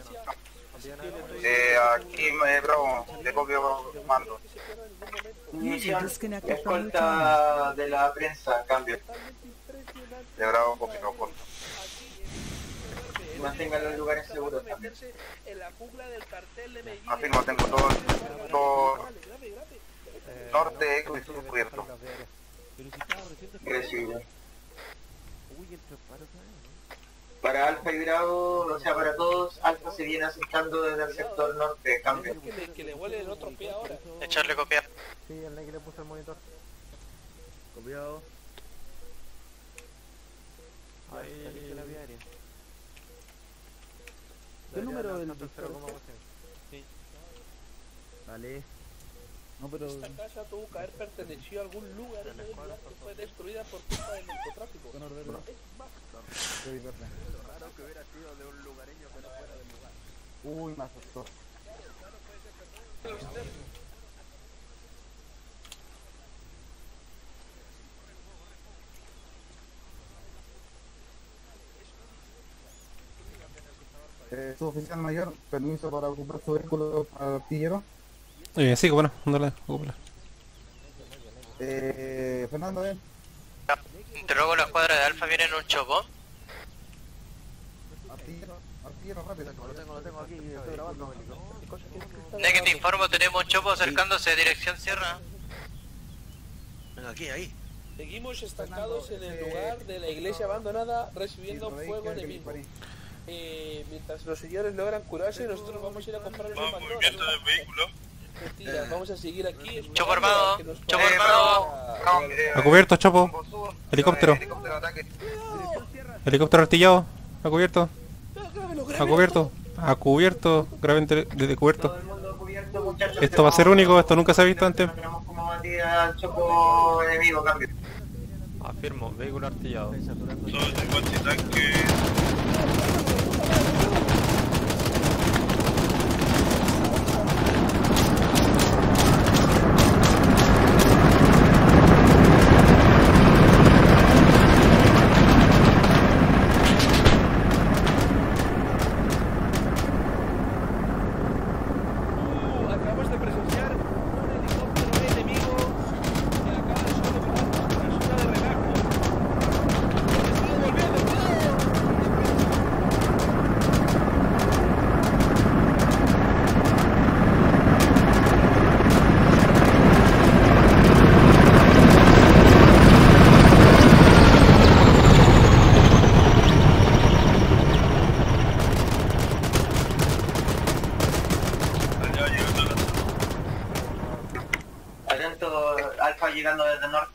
Aquí Bravo, le copio mando. Misión, escolta de la prensa, cambio. De Bravo, copio, por Mantengan los lugares seguros también. En la jungla del cartel de Medellín. Afirmo, tengo todo norte y sur cubierto. Recibido. Para Alfa y Bravo, o sea, para todos, Alfa se viene acercando desde el sector norte, cambio. Que le vuele el otro pie ahora. Echarle copiar. Sí, el Nike le puso el monitor. Copiado. Ahí. ¿Qué número del tercero como Sí. Vale. No, pero... Esta casa tuvo que haber pertenecido a algún lugar en el lugar que fue destruida por culpa del narcotráfico. Con orden. Es más, Claro que hubiera sido de un lugareño que no fuera del lugar. Uy, me asustó. Su oficial mayor, permiso para ocupar su vehículo artillero. Sí, bueno, ándale, ocúpala. Fernando, ven. Interrogo la escuadra de Alfa, viene en un chopón. Artillero rápido. Lo tengo aquí, estoy grabando. Neque, te informo, tenemos un chopo acercándose dirección sierra. Venga, aquí, ahí. seguimos estancados en el lugar de la iglesia abandonada recibiendo fuego enemigo. Mientras los señores logran curarse, nosotros vamos a ir a comprar los movimiento del vehículo. Mentira, vamos a seguir aquí. Chopo armado, chopo armado. A cubierto, Chopo. Helicóptero. Helicóptero artillado. A cubierto. A cubierto. A cubierto. Graben desde cubierto. Esto va a ser único, esto nunca se ha visto antes. Chopo enemigo, cambio. Afirmo, vehículo artillado. Sobre 50 tanques. Acabamos de presenciar un helicóptero enemigo que acaba de sobrepasar por la zona de relajo. ¡Está devolviendo! ¡Cuidado!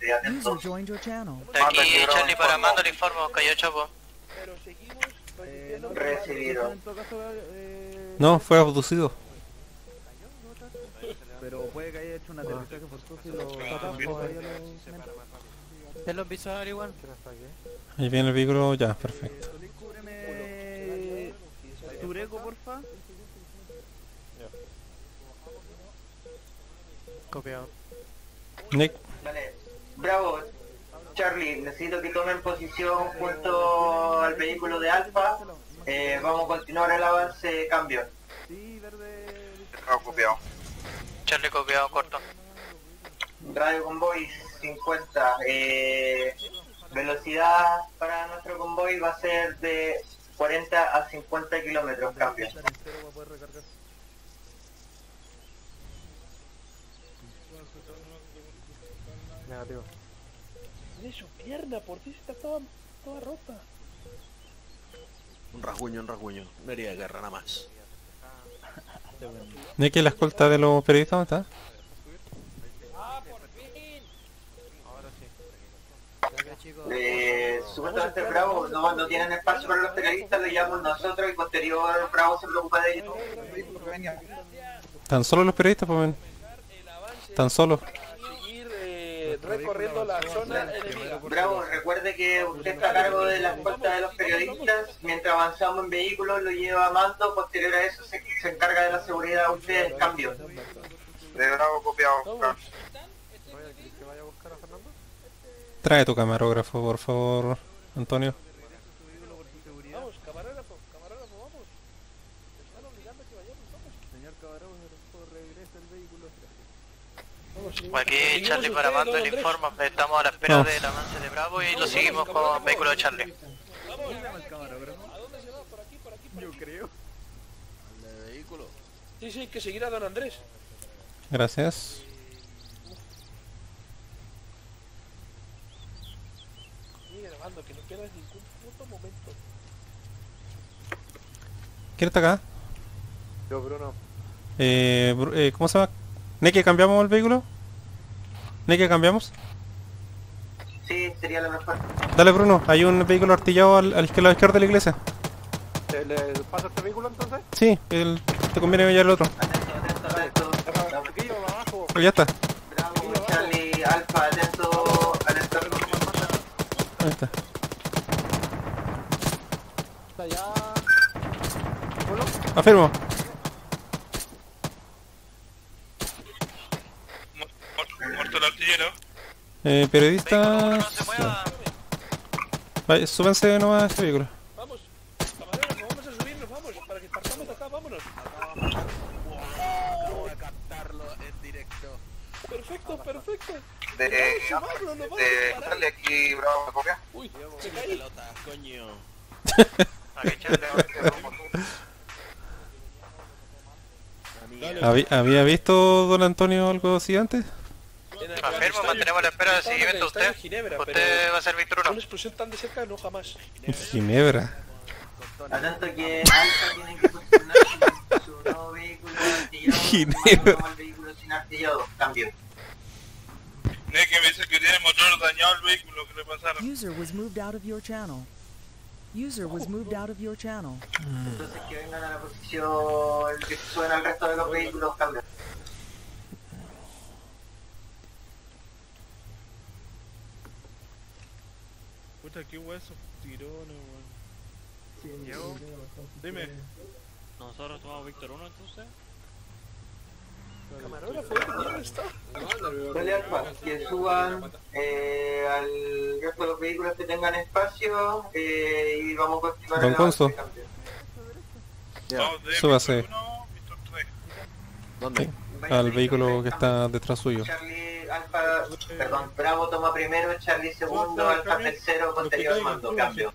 norte, atento. User joined your channel. De aquí Charlie para mando le informo, cayó Chapo. Pero seguimos Recibido. En todo caso, No, fue abducido. pero puede que haya hecho un aterrizaje forzoso y lo tapamos ahí a los... ¿Te lo empiezo a averiguar? Ahí viene el vehículo, ya, perfecto. Cúbreme... Tureco, porfa. Copiado. Nick, Vale, Bravo, Charlie, necesito que tomen posición junto al vehículo de Alfa. Vamos a continuar el avance, cambio. Sí, verde... Copiado. Charlie copiado, corto. Radio convoy 50. Velocidad para nuestro convoy va a ser de 40 a 50 kilómetros, cambio. Negativo. Mire su pierna, por ti está toda rota. Un rasguño, un rasguño. No herida de guerra, nada más. Nick, ¿la escolta de los periodistas dónde está? Supuestamente Bravo no tienen espacio para los periodistas, lo llamamos nosotros y posterior Bravo se preocupa de ellos. ¿Tan solo los periodistas, pues ven? ¿Tan solo? Seguir recorriendo la zona enemiga. Bravo, recuerde que usted está a cargo de la escolta de los periodistas. Mientras avanzamos en vehículos lo lleva a mando, posterior a eso se encarga de la seguridad usted, cambio. De Bravo copiado. Trae tu camarógrafo, por favor, Antonio. Vamos, camarógrafo, vamos. Están obligando a que vayamos, vamos. Señor camarógrafo, regresa el vehículo. Aquí Charlie para mando el informe, estamos a la espera del avance de Bravo y lo seguimos con vehículo de Charlie. Vamos, ¿a dónde se va? Por aquí, Yo creo. ¿Al de vehículo? Sí, hay que seguir a don Andrés. Gracias. Sigue grabando, que no pierdas ningún puto momento. ¿Quién está acá? Yo, Bruno. ¿Cómo se llama? ¿Neki, cambiamos el vehículo? ¿Neki, cambiamos? Sí, sería lo mejor. Dale, Bruno, hay un vehículo artillado al lado izquierdo de la iglesia. ¿Le paso este vehículo entonces? Sí, te conviene llevar el otro. Atento. Abajo. Ya está. Bravo, Charlie, Alfa, atento al entorno. Ahí está. Está allá. Afirmo. Muerto el artillero. Periodistas. Vaya, súbanse nomás a este vehículo. Vamos, camarógrafo, vamos a subirnos, vamos, para que partamos de acá, vámonos. Acabo de captarlo en directo. Perfecto. De Charlie aquí, Bravo, copia. Uy, Llevo se una cae. pelota, coño. ¿Había visto don Antonio algo así antes? Afirmo, mantenemos la espera de seguimiento de usted. Usted va a ser Víctor 1. Una explosión tan de cerca, no jamás. Ginebra. Atento que Alfa tiene que funcionar su nuevo vehículo artillado. Ginebra. Como el vehículo sin artillado, cambio. Que me dice que tiene motor dañado el vehículo, ¿qué le pasaron? User was moved out of your channel. User was moved out of your channel. Entonces que vengan a la posición que suben al resto de los vehículos, cambio. Puta, qué hueso tirones, weón. Dime. ¿Nosotros tomamos Víctor 1 entonces? Camarógrafo, ¿dónde está? Dale, Alfa, que suban al resto de los vehículos que tengan espacio y vamos a continuar Don el Conso. avance, cambio. Súbase. ¿Dónde? Al vehículo que está detrás suyo. Charlie, Alfa, perdón, Bravo toma primero, Charlie segundo, Alfa tercero, posterior mando, cambio.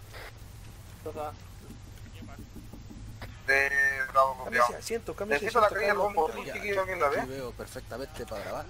De Bravo copiado. Cámbiese asiento, cámbiese Necesito la asiento, calle rombo, Carlos, ¿tú que alguien la Aquí ve? veo perfectamente para grabar.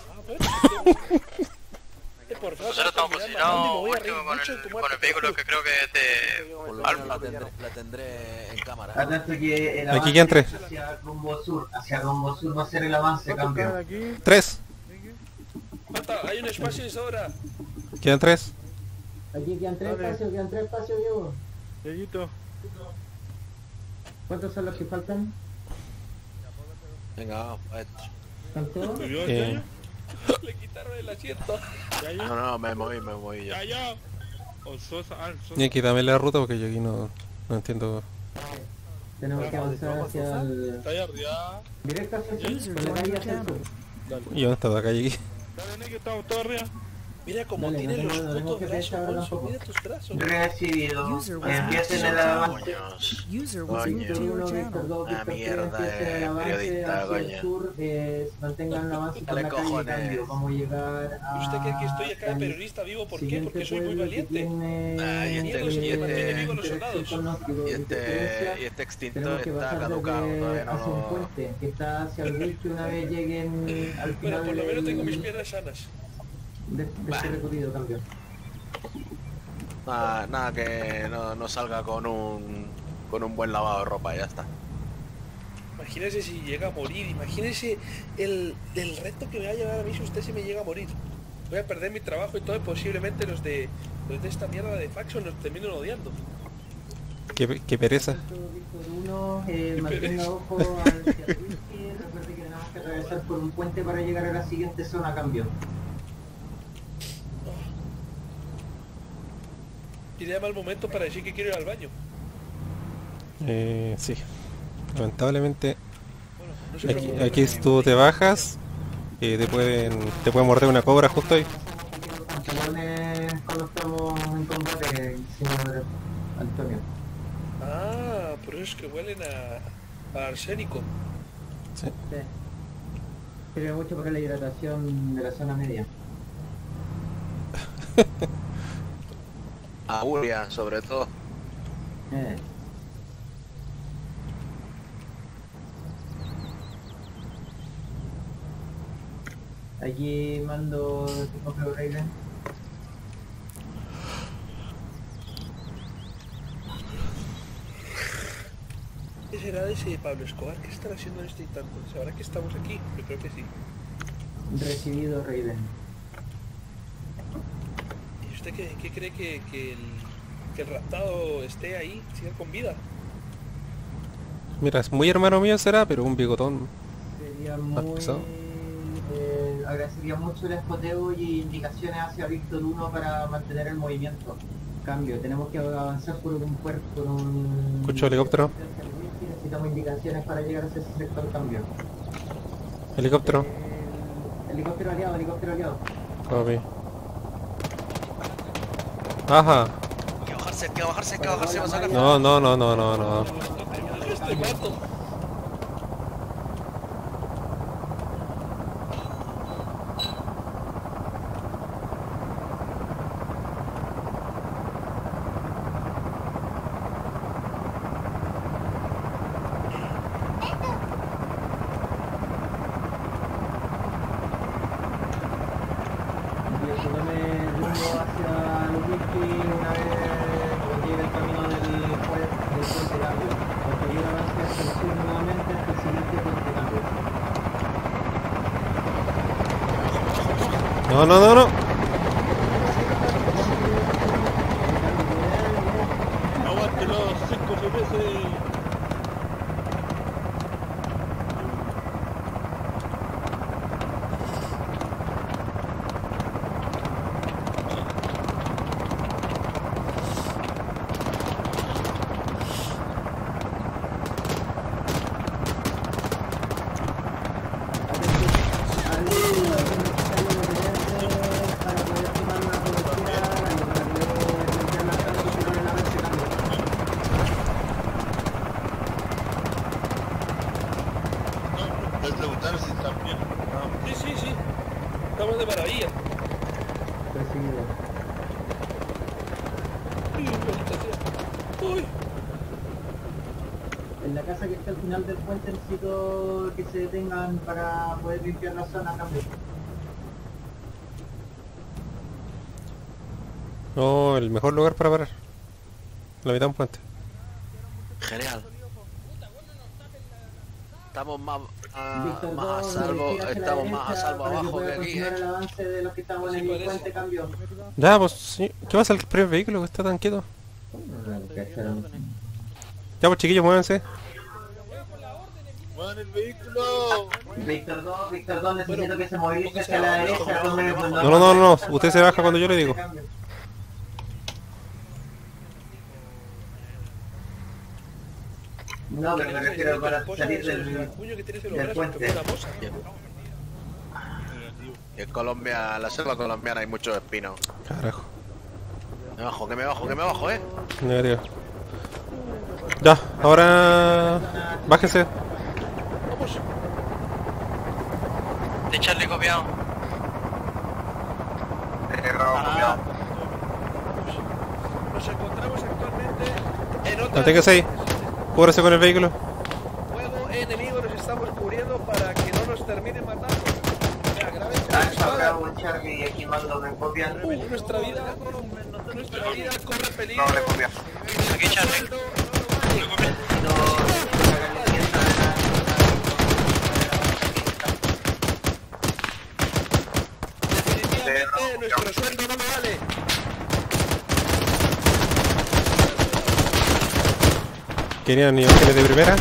por favor, Nosotros estamos Andy, posicionados me voy a último reír con mucho de tu el muerte. vehículo que creo que es Por de lo menos Alfa. la tendré en cámara. Atento que el Aquí avance que entre. hacia rumbo sur va a ser el avance, cambio. 3. Falta. hay un espacio de sobra. ¿Quedan 3? Aquí quedan 3 espacios, Diego. Dieguito. ¿Cuántos son los que faltan? Venga, vamos, adentro. ¿Están todos? Le quitaron el asiento. No, me moví ya. Ya. Y quítame la ruta porque yo aquí no entiendo. Tenemos que avanzar hacia el... Está ahí arriba. Directo hacia el sur, por la calle hacia el sur. ¿Y dónde está la calle aquí? Dale, que estamos todos arriba. Mira cómo Dale, tiene no los tenemos putos que brazos, pensar ahora Alfonso. tampoco. Mira tus brazos. Recibido. User was Empiecen moved el to your avance. channel. User was moved to your channel. Ah, mierda, periodista, coño. Mantengan el avance por Dale, la calle cojones. cambio. Vamos a llegar a... ¿Usted cree que estoy acá de periodista vivo? ¿Por qué? Porque soy muy valiente. Y este extintor está caducado, todavía hacia un no... puente que está hacia el bus que una vez lleguen al final Bueno, por lo menos tengo mis piernas sanas. de este recorrido cambio. Nada que no salga con un buen lavado de ropa, ya está. Imagínese si llega a morir, imagínese el reto que me va a llevar a mí si usted se me llega a morir. Voy a perder mi trabajo y todo, y posiblemente los de esta mierda de Faction nos terminen odiando. Qué pereza. Uno, mantenga ojo hacia el whisky, recuerde que tenemos que atravesar por un puente para llegar a la siguiente zona cambio. Iría mal momento para decir que quiero ir al baño. Sí. Lamentablemente. No se preocupe. Aquí si tú te bajas, te pueden morder una cobra justo ahí. Pantalones cuando estamos en combate, señor Antonio. Ah, por eso es que huelen a arsénico. Sí. Sí. Sirve mucho para la hidratación de la zona media. A Uria, sobre todo. Aquí mando el Raven. ¿Qué será de ese Pablo Escobar? ¿Qué estará haciendo en este instante? ¿Sabrá que estamos aquí? Yo creo que sí. Recibido, Raven. ¿Y usted qué cree que el raptado esté ahí, siga con vida? Mira, es muy hermano mío será, pero un bigotón. Sería más muy... pesado. agradecería mucho el escoteo y indicaciones hacia Víctor 1 para mantener el movimiento. Cambio, tenemos que avanzar por un puerto, por un... Escucho helicóptero. Necesitamos indicaciones para llegar hacia ese sector cambio. Helicóptero. Helicóptero aliado. Copy. Ajá. Hay que bajarse, va a sacar. No. Este mato. No. Aguante los 5 FPS. Sí. Estamos de maravilla. Recibido. Uy. En la casa que está al final del puente necesito que se detengan para poder limpiar la zona cambio. No, el mejor lugar para parar. La mitad de un puente. Genial. Estamos más Víctor a 2, salvo, giras a la estamos más a derecha salvo para que abajo que pueda aquí, continuar el avance de los que estamos en el puente, cambio. Ya, pues, sí. ¿Qué pasa al primer vehículo que está tan quieto? Ya, pues, chiquillos, muévanse. ¡Muevan el vehículo! Víctor 2, necesito que se movilice hacia la derecha. No. Usted se baja cuando yo le digo. No, pero me refiero para salir del puente. En Colombia, en la selva colombiana hay muchos espinos. Carajo. Que me bajo, Negativo. Ya, ahora... Bájese. Vamos. De Charlie copiado. Nos encontramos actualmente en otra... Manténgase ahí. Cúbrese con el vehículo. Fuego enemigo, nos estamos cubriendo para que no nos terminen matando. Bravo, Charlie, aquí mando, me copian. Nuestra vida corre peligro. Aquí Charlie. Definitivamente nuestro sueldo no lo vale. ¿Querían imágenes de primera?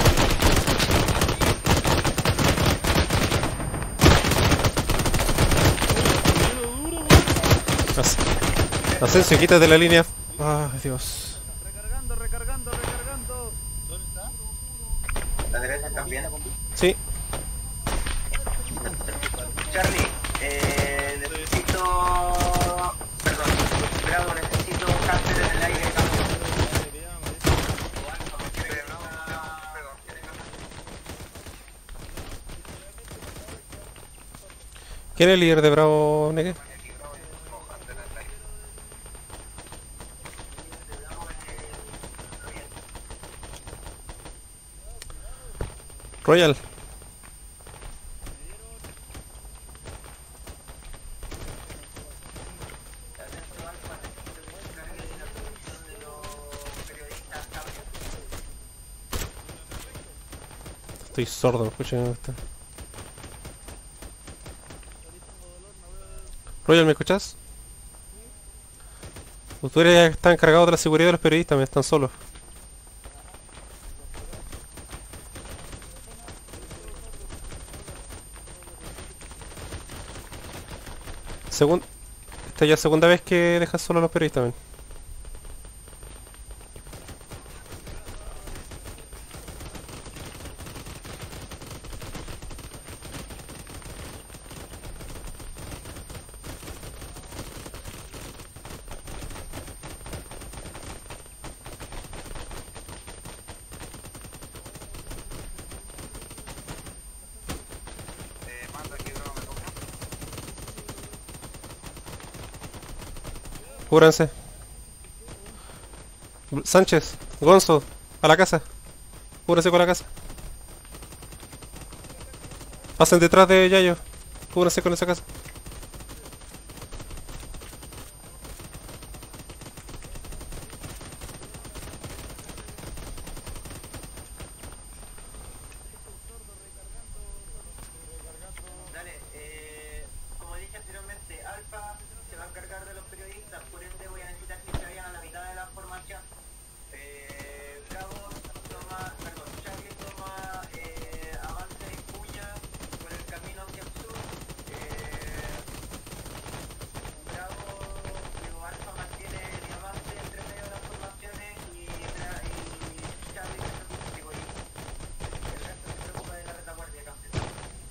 Asensio, quítate de la línea. Ah, Dios. Recargando. ¿Dónde está? ¿La derecha también? Sí. Charlie, necesito... Perdón, Bravo, necesito cáncer en el aire. ¿Quién es el líder de Bravo, Negue? Royal. Estoy sordo, escuchen esto. Royal, ¿me escuchas? Ustedes están encargados de la seguridad de los periodistas, me están solos. Esta ya es la segunda vez que dejas solo a los periodistas, ¿ven? Cúbranse. Sánchez, Gonzo, a la casa. Cúbranse con la casa. Pasen detrás de Yayo. Cúbranse con esa casa. Dale, como dije anteriormente, Alfa se va a encargar de los periodistas, por ende voy a necesitar que se vayan a la mitad de la formación. Bravo toma, perdón, Charlie toma avance y puña por el camino hacia el sur. Bravo, digo, Alfa mantiene el avance entre medio de las formaciones y Charlie se preocupa, digo, y el resto se preocupa de la retaguardia, campeón.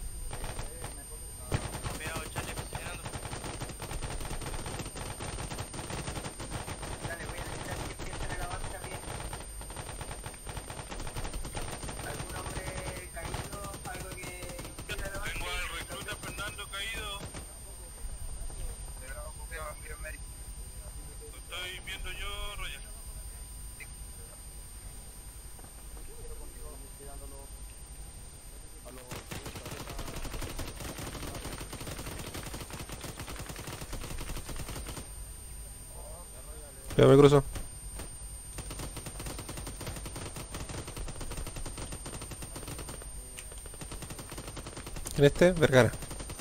Estoy viendo yo, Roger. Ya me cruzo. En este, Vergara.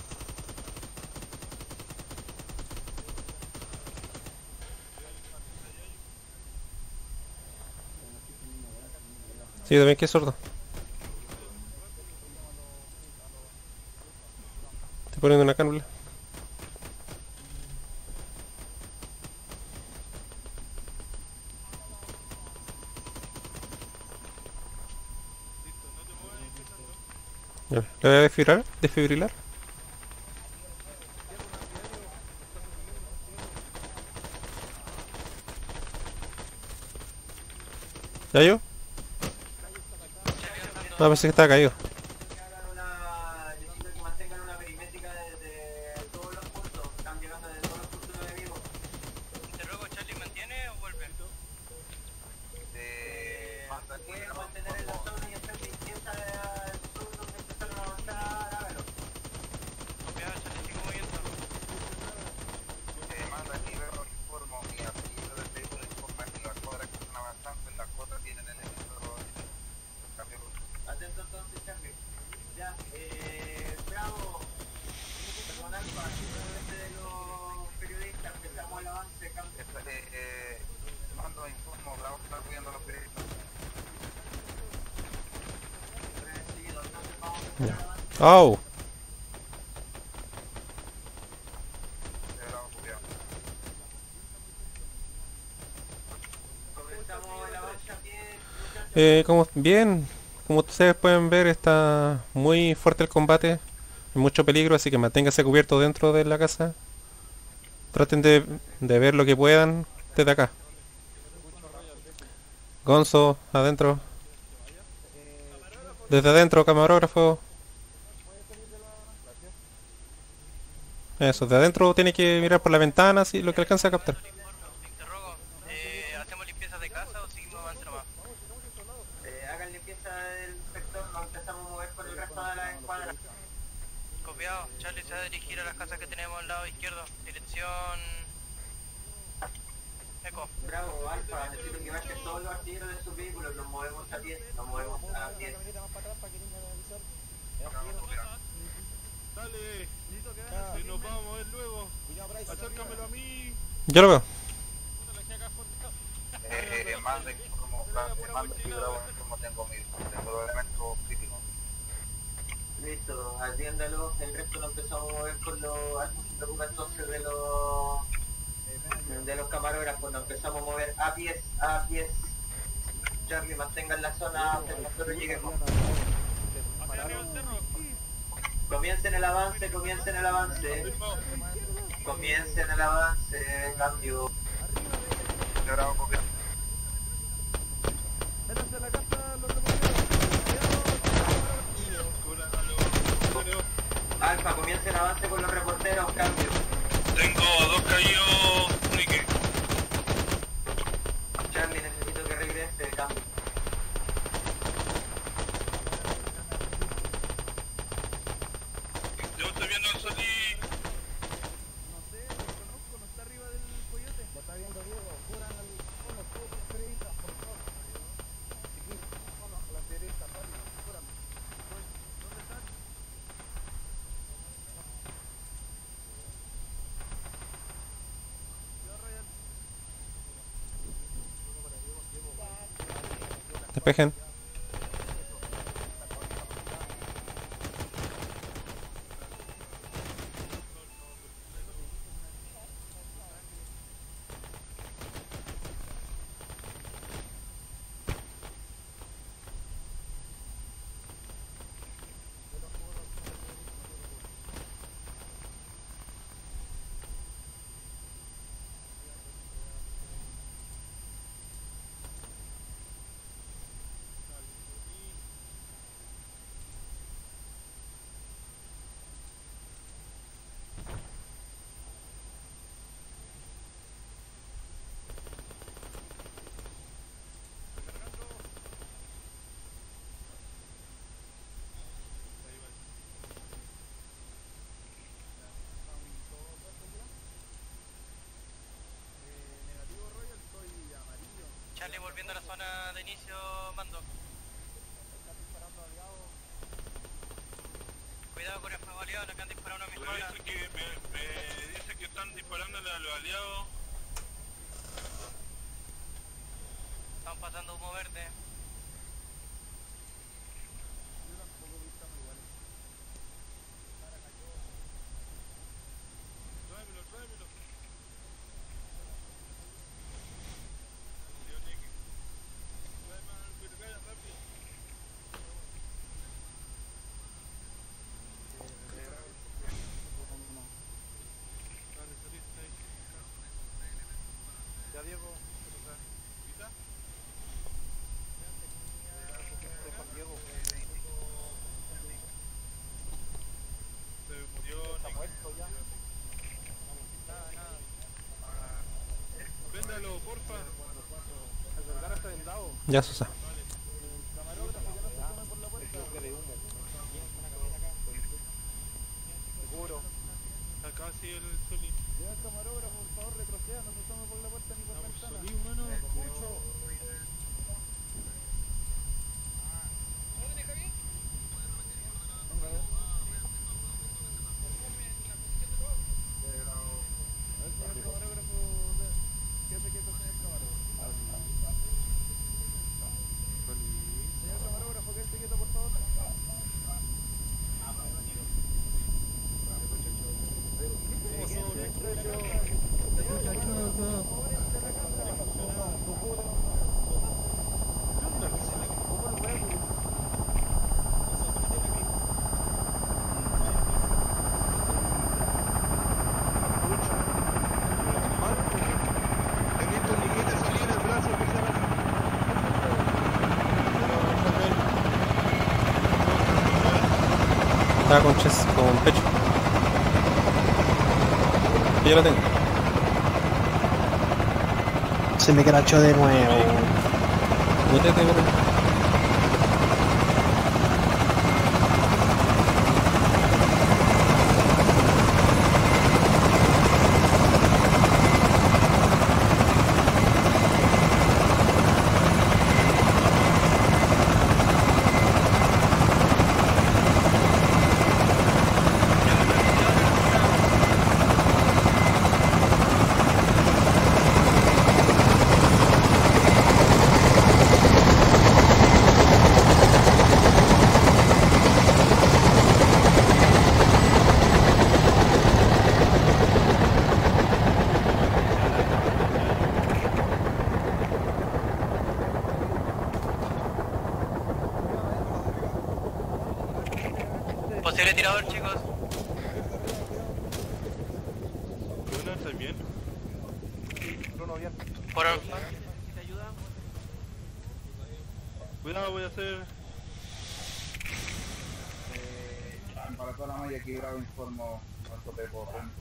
Sí, también que es sordo. Estoy poniendo una cánula. Ya, ¿le voy a desfibrilar? ¿Ya yo? No, pensé que estaba caído. Necesito que mantengan una perimétrica desde todos los puntos. Están llegando desde todos los puntos de enemigo. Te ruego, Charlie, ¿mantiene o vuelve? Pueden mantener en la zona y hacer limpieza del sur donde empezaron a avanzar. Hágalo. Copiado, Charlie, sigo moviendo. Manda aquí, veo, informo mi apellido del vehículo, informa que las cuadras que están avanzando en la cuadra tienen elementos. Atento entonces, Charlie. Ya, Bravo. Perdón, Alfa, simplemente de los periodistas, empezamos el avance, cambio. Mando informo, Bravo está cuidando a los periodistas. ¡Au! Comenzamos el avance a pie. Como ustedes pueden ver, está muy fuerte el combate, hay mucho peligro, así que manténganse cubiertos dentro de la casa. Traten de ver lo que puedan desde acá. Gonzo, adentro. Desde adentro, camarógrafo. Eso, de adentro tiene que mirar por la ventana, así lo que alcance a captar. ¿Hacemos limpieza de casa o seguimos avance nomás? Hagan limpieza del sector, nos empezamos a mover con el resto de la escuadra. Copiado, Charlie se va a dirigir a las casas que tenemos al lado izquierdo. Dirección... Eco. Bravo, Alfa, necesito que bajen todos los artilleros de sus vehículos, nos movemos a pie, Dale, si nos vamos a ver luego. Acércamelo a mí. Yo lo veo. Manda informo, aquí, Bravo, informo, tengo los elementos críticos. Listo, atiéndalo, el resto lo empezamos a mover con los... Alfa se preocupa entonces de los camarógrafos, nos empezamos a mover a pies. Charlie, mantengan la zona hasta que nosotros lleguemos. Comiencen el avance, cambio. Bravo, copiado. Alfa, comienza el avance con los reporteros, cambio. Tengo 2 caídos, Nique. Charlie, necesito que regrese, cambio. Yo estoy viendo el Soli. Despejen. Charlie, volviendo a la zona de inicio, mando. Cuidado con el fuego aliado, le han disparado a mi espalda. Me dice que están disparándole a los aliados. Están pasando humo verde. Tráemelo. Ya Diego, se murió. está muerto ya. Véndalo, porfa. El Vergara está vendado. Ya, Sosa. Seguro. Acá sí el Solín. Ya, camarógrafo, por favor, retroceda, no se tome por la puerta ni por la ventana. Solín, mano. Escucho. Estaba con pecho. Yo lo tengo. Se me crachó de nuevo. Métete, bro. Posible tirador, chicos. Bruno, ¿estás bien? Bruno, bien. Por el... ¿Necesita ayuda? Cuidado, voy a hacer... Para toda la malla aquí grabo informo cuánto te puedo poner.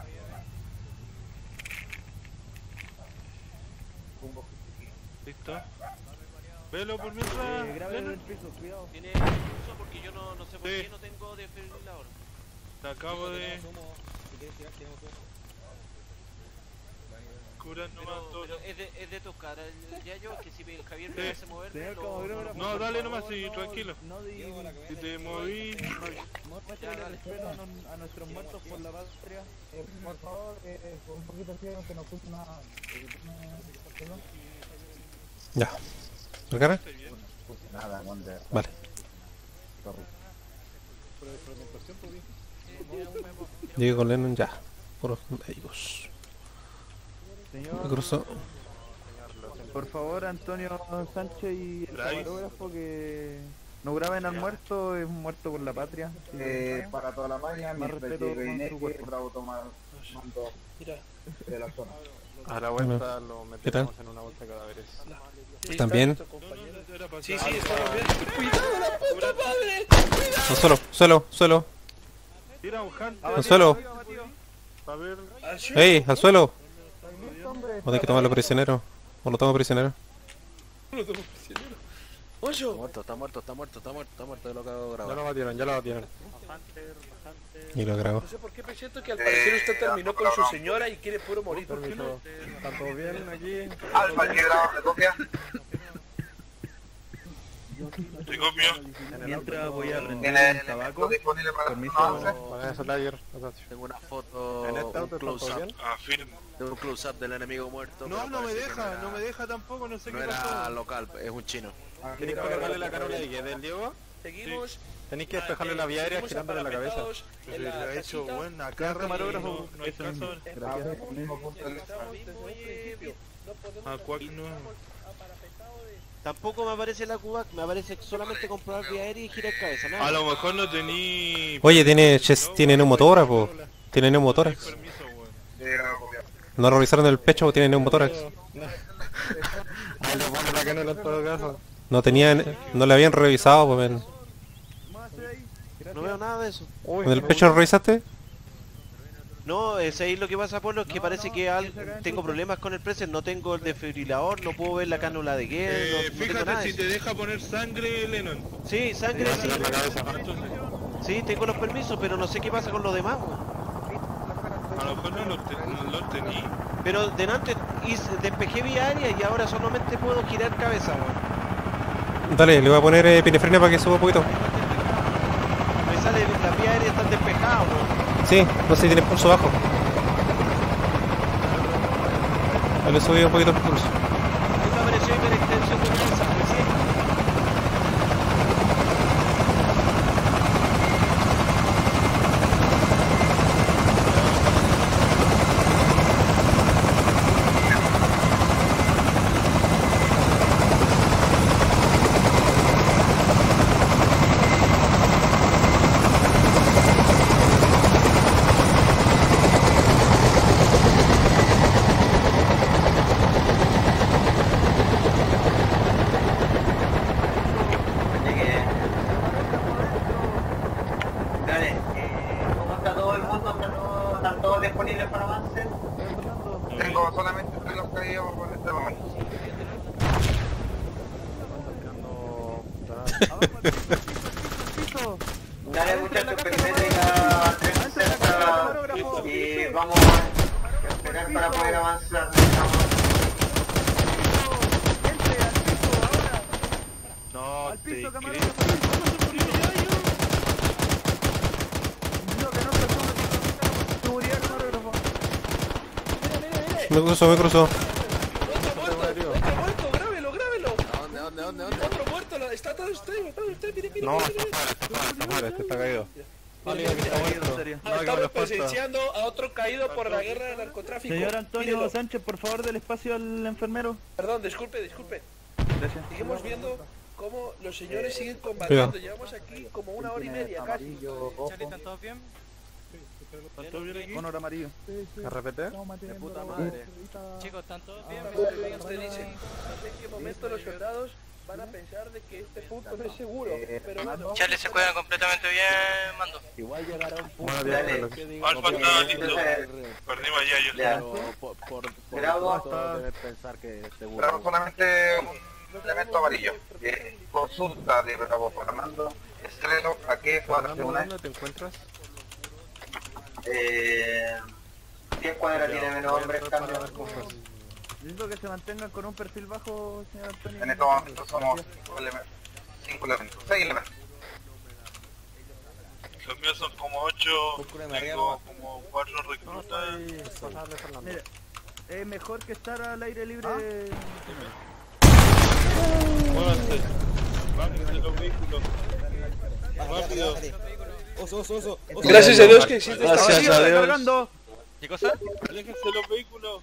Listo. Velo por mientras. Grave del piso, cuidado. ¿Tiene uso? Porque yo no sé por qué no tengo desfibrilador. Te acabo de... Curar nomás todo. Pero es de tocar el Yayo, que si el Javier me hace mover... No, dale nomás, sí, tranquilo. Si te moví... Muéstrale respeto a nuestros muertos por la patria. Por favor, un poquito así, que nos puso una... Ya. ¿Vergara? Nada, vale. Llegué con Lennon ya. Por los médicos. Señor, Me cruzó. por favor, Antonio Sánchez y el camarógrafo, que no graben al muerto, es un muerto por la patria. Para toda la maña, más respeto con su cuerpo. Bravo toma mando de la zona. A la vuelta lo metemos en una bolsa de cadáveres. ¿También? Sí, estamos bien. ¡Cuidado, la puta madre! Al suelo. Tira un hunter. Al suelo. A ver... ¡Ey! ¡Al suelo! ¿O hay que tomarlo prisionero? ¿O lo tomo prisionero? ¡Ocho! Está muerto de lo que hago grabado. Ya lo batieron. Y lo grabo. No sé por qué presiento que al parecer usted terminó con su señora y quiere puro morir. ¿Por qué no? ¿Está todo bien aquí? Alfa, ¿qué grabado? ¿Me copia? Te copio. Mientras voy a prender ¿Tiene el tabaco. disponible para Permiso. Tengo una foto, ¿En este auto un close-up. Afirmo. Tengo un close-up del enemigo muerto. No, pero no me parece que deja, era- no me deja tampoco, no sé No qué era pasó. local, es un chino. ¿Tenéis que colocarle la canola de qué? ¿Del Diego? Seguimos. Tenéis que despejarle la vía aérea girándole la cabeza. En la Lo ha hecho casita. buena acá, camarógrafo. No hay caso. Gracias. A Cuac no. Tampoco me aparece la Cubac, me aparece solamente comprobar vía aérea y girar cabeza, nada. A lo mejor no tení. Oye, tiene neumotórax, po. Tiene neumotórax. No revisaron el pecho o tiene neumotórax. Ahí le pone la canola en todo caso. No le habían revisado, pues, ven. No veo nada de eso. ¿En el pecho lo revisaste? No, ahí lo que pasa, Polo, es que parece que tengo problemas con el preset, no tengo el desfibrilador, no puedo ver la cánula de gel, no tengo Fíjate nada de si eso. te deja poner sangre, Lennon. Sí, sangre sí. Sí, tengo los permisos, pero no sé qué pasa con los demás, weón. A lo mejor no lo tení. Pero delante despejé vía aérea y ahora solamente puedo girar cabeza, weón. Dale, le voy a poner epinefrina para que suba un poquito. Me sale, las vías aéreas están despejadas, weón. Sí, no sé si tiene pulso bajo. Le subí un poquito el pulso. Ahí me apareció hiperextensión de cabeza, recién. Dale, ¿cómo está todo el mundo? ¿Están todos disponibles para avance? Tengo solamente 3 los caídos por este momento. Dale muchachos, perimétrica 360 y vamos a esperar para poder avanzar. No, te creo. Me cruzó. Grábelo. ¿Dónde? Otro muerto, está todo usted, mire. No, está fuera, este está caído. Estamos presenciando a otro caído por la guerra del narcotráfico. Señor Antonio Mírelo. Sánchez, por favor, del espacio al enfermero. Perdón, disculpe. Gracias. Seguimos viendo cómo los señores siguen combatiendo. Llevamos aquí como 1 hora y media casi. ¿Están todos bien? Honor amarillo. ¿RPT? De puta madre. Chicos, ¿están todos bien? Usted dice, no sé en qué momento los soldados van a pensar de que este punto no es seguro. Pero bueno. Charlie se cuida completamente bien, mando. Igual llegará un punto. Alfa está listo. Perdimos ya, yo. Bravo. Debe pensar que es seguro. Bravo solamente un elemento amarillo. Consulta de Bravo por mando. Estreno, ¿a qué cuadra se une? ¿Dónde te encuentras? 10 cuadras tiene menos hombres, cambio. Necesito que se mantengan con un perfil bajo, señor Antonio. En estos momentos somos 5 elementos, 6 elementos. Los míos son como 8, tengo como 4 reclutas. Mire, es mejor que estar al aire libre. Muévanse. Bájense los vehículos. Rápido. Oso. Gracias a Dios que existe esta Gracias vacía. a Dios. Cargando. ¿Qué cosa? Aléjense los vehículos.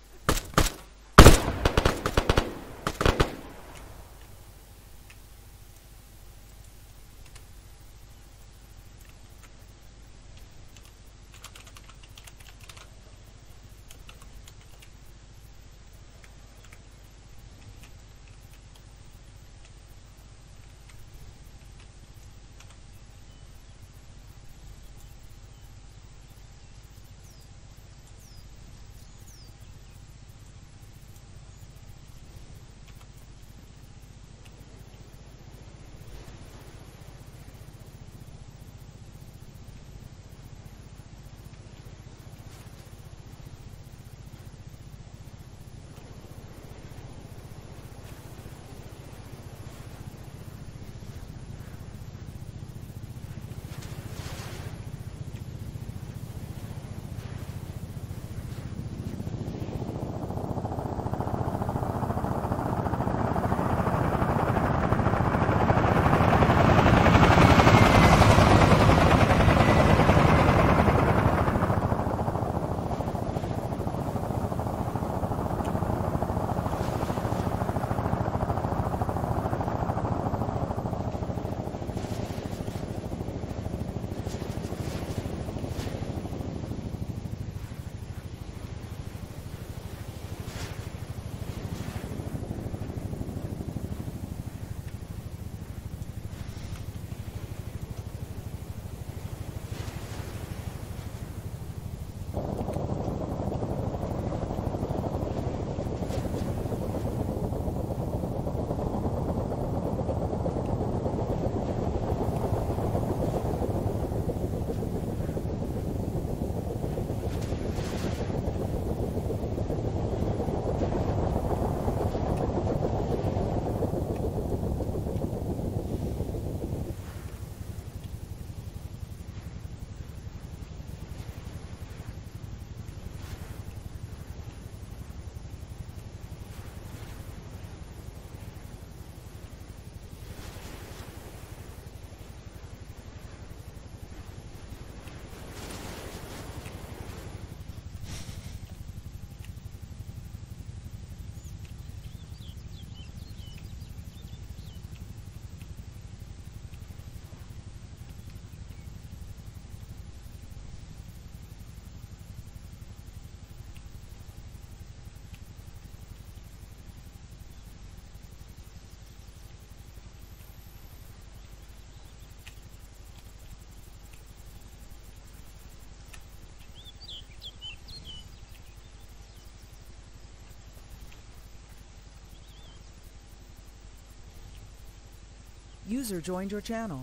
User joined your channel.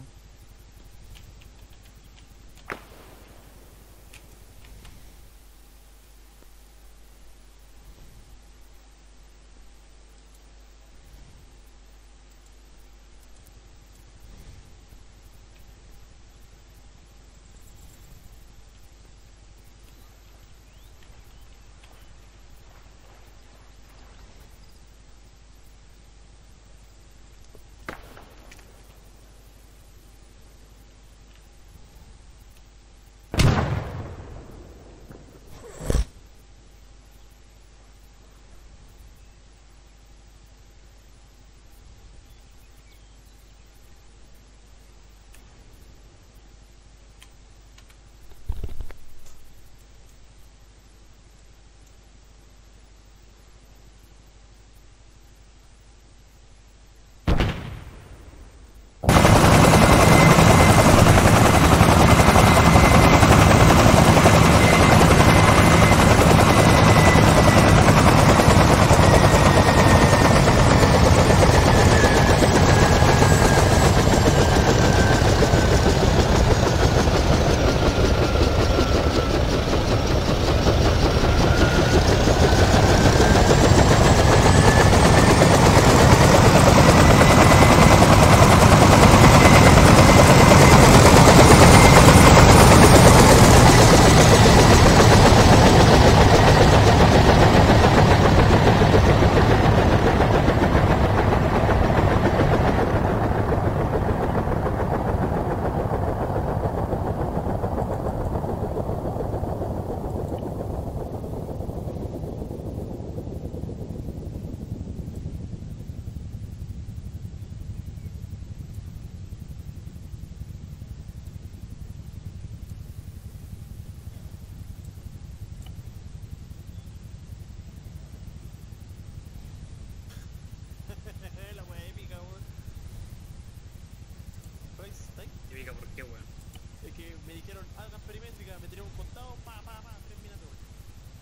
¿Por qué, weón? Es que me dijeron, hagan perimétrica, me tiré un contado, 3 minas de vuelta.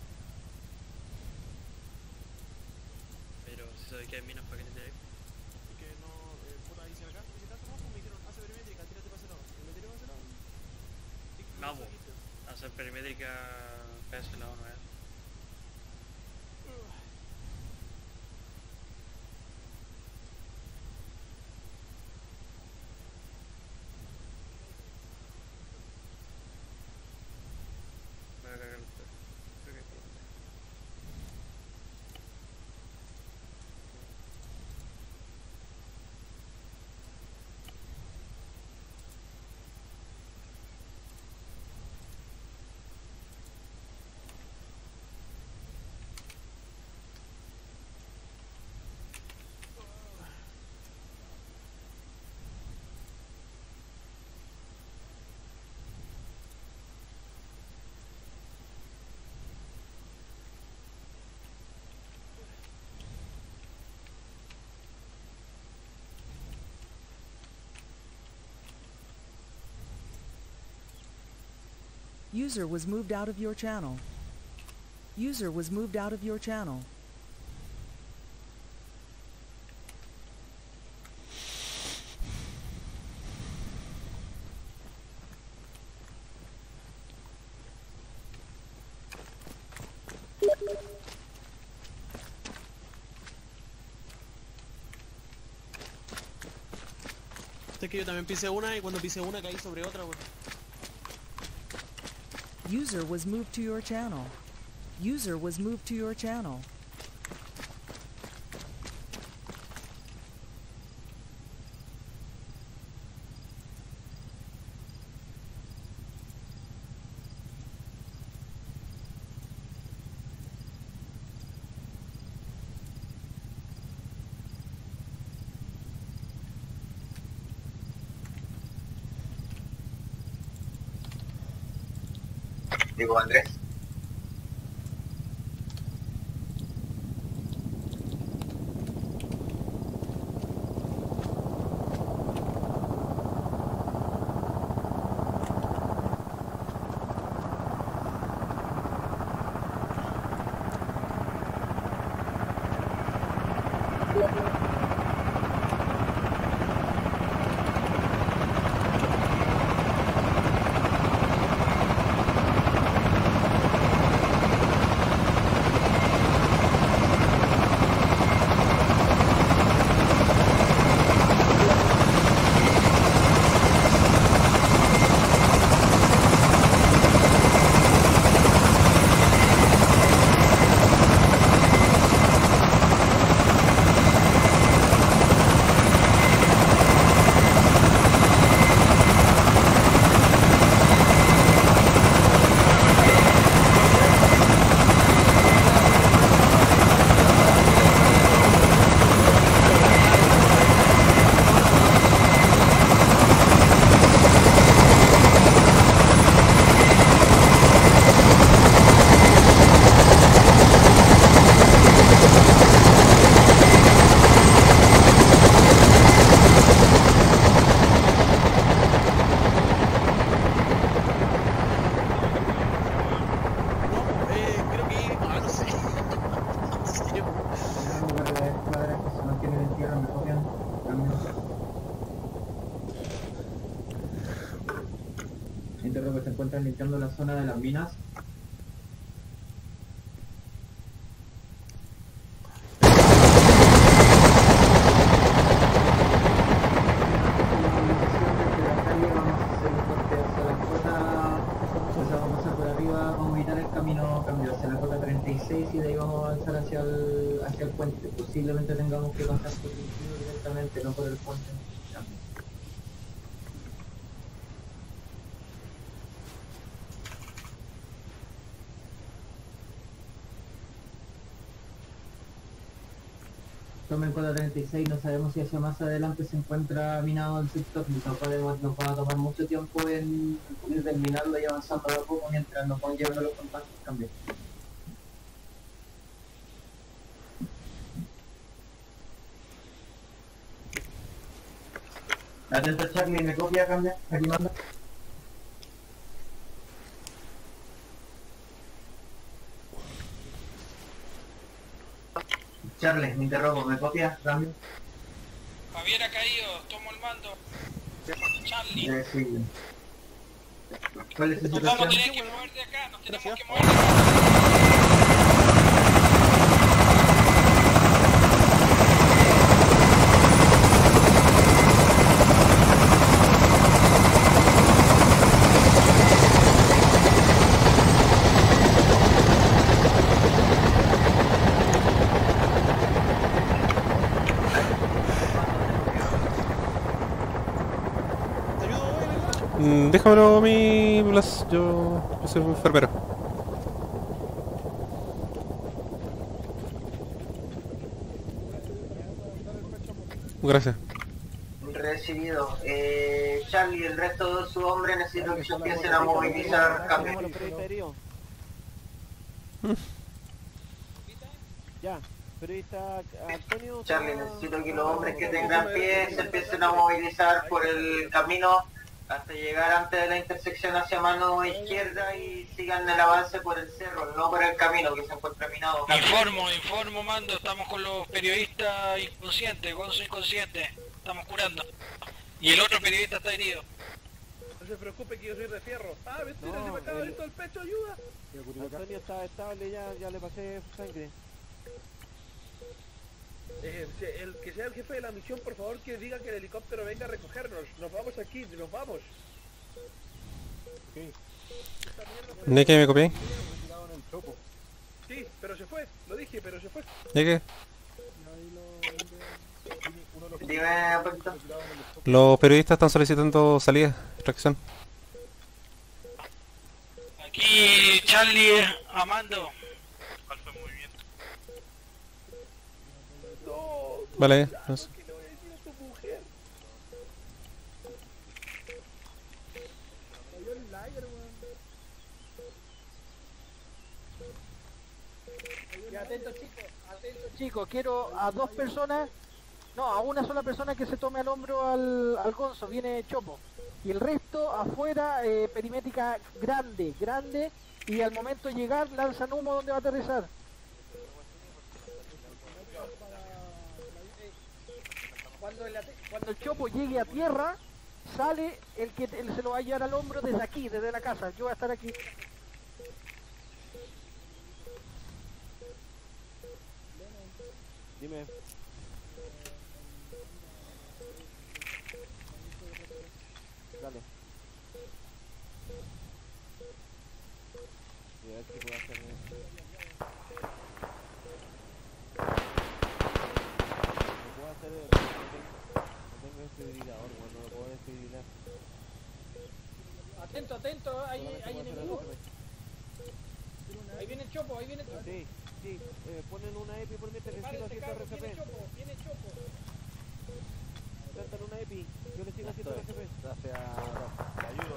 Pero si sabes que hay minas, ¿para qué te tiré? Es que no, puta, hice acá, hice tanto más, me dijeron, hace perimétrica, tírate para ese lado. Y me tiré para ese lado. Vamos, hacer perimétrica para ese lado no es. User was moved out of your channel. User was moved out of your channel. Es que yo también pisé una y cuando pisé una caí sobre otra, weón. User was moved to your channel. User was moved to your channel. Digo, Andrés. Interrogo, se encuentran limpiando la zona de las minas. Vamos a evitar el camino cambio hacia la cota 36 y de ahí vamos a avanzar hacia el puente. Posiblemente tengamos que pasar por el río directamente, no por el puente. Tomen cota 36, no sabemos si hacia más adelante se encuentra minado el sector, nos va a tomar mucho tiempo en ir terminarlo y avanzando a poco mientras nos van llevando los contactos también. Atento Charlie, ¿me copia, cambia? Aquí manda. Charles, me interrogo, ¿me copias? Cambio. Javier ha caído, tomo el mando. Charlie. Sí. ¿Cuál es su Nos situación? vamos a tener que mover de acá, nos tenemos que mover de acá. Déjamelo a mí, Blas, yo soy un enfermero. Gracias. Recibido. Charlie, el resto de su hombre necesito que se empiecen a movilizar cambio. Ya, periodista Antonio. Charlie, necesito que los hombres que tengan pie se empiecen a movilizar por el camino hasta llegar antes de la intersección hacia mano izquierda y sigan el avance por el cerro, no por el camino que se encuentra minado. Informo, mando, estamos con los periodistas inconscientes, Gonzo inconsciente, estamos curando. Y el otro periodista está herido. No se preocupe que yo soy de fierro. Ah, mentira, se me acaba de abrir todo el pecho, ayuda. Antonio está estable, ya le pasé sangre. El que sea el jefe de la misión, por favor, que diga que el helicóptero venga a recogernos. Nos vamos aquí, nos vamos. ¿De qué me copié? Sí, pero se fue, lo dije, pero se fue. ¿De qué? Dime, Puerto. Los periodistas están solicitando salida, extracción. Aquí Charlie, Amando. Vale, eso. Atento chicos, quiero a dos personas, no, a una sola persona que se tome al hombro al Gonzo, viene Chopo. Y el resto afuera, perimétrica grande, y al momento de llegar lanzan humo donde va a aterrizar. Cuando el Chopo llegue a tierra, sale el que se lo va a llevar al hombro desde aquí, desde la casa. Yo voy a estar aquí. Dime. Dale. Y a ver qué puedo hacer. No lo puedo desfibrilar. Atento, hay enemigos. Ahí viene el Chopo, Sí, ponen una EPI por mientras que sigo haciendo RCP. Viene Chopo. Plantan una EPI, yo le sigo haciendo RCP. Gracias, te ayudo.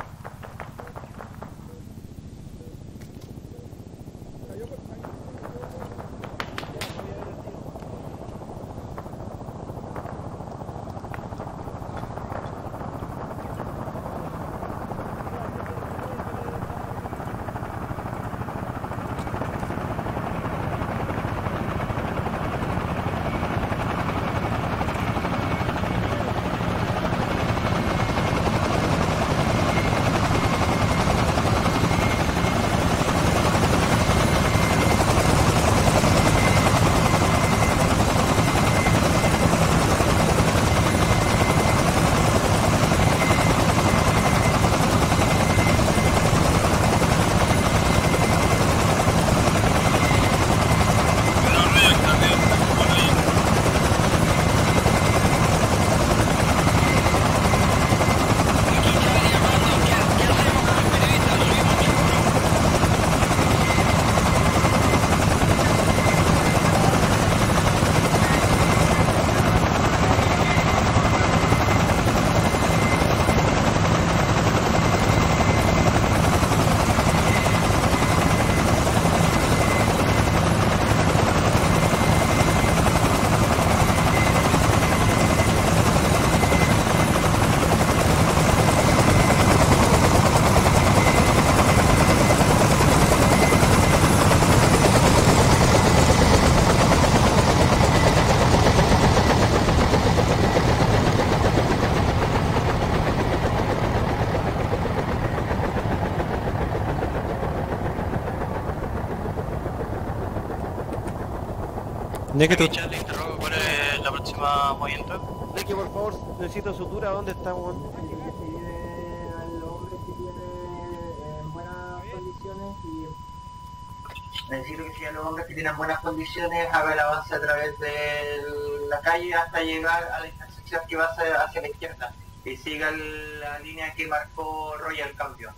Ya que tú... Charlie, interrogo, ¿cuál es la próxima movimiento? Ricky, por favor, necesito sutura. ¿Dónde está, weón? Al hombre que tiene en buenas condiciones y necesito que sigan los hombres que tienen buenas condiciones, haga el avance a través de la calle hasta llegar a la intersección que va hacia la izquierda y siga la línea que marcó Royal Cambio.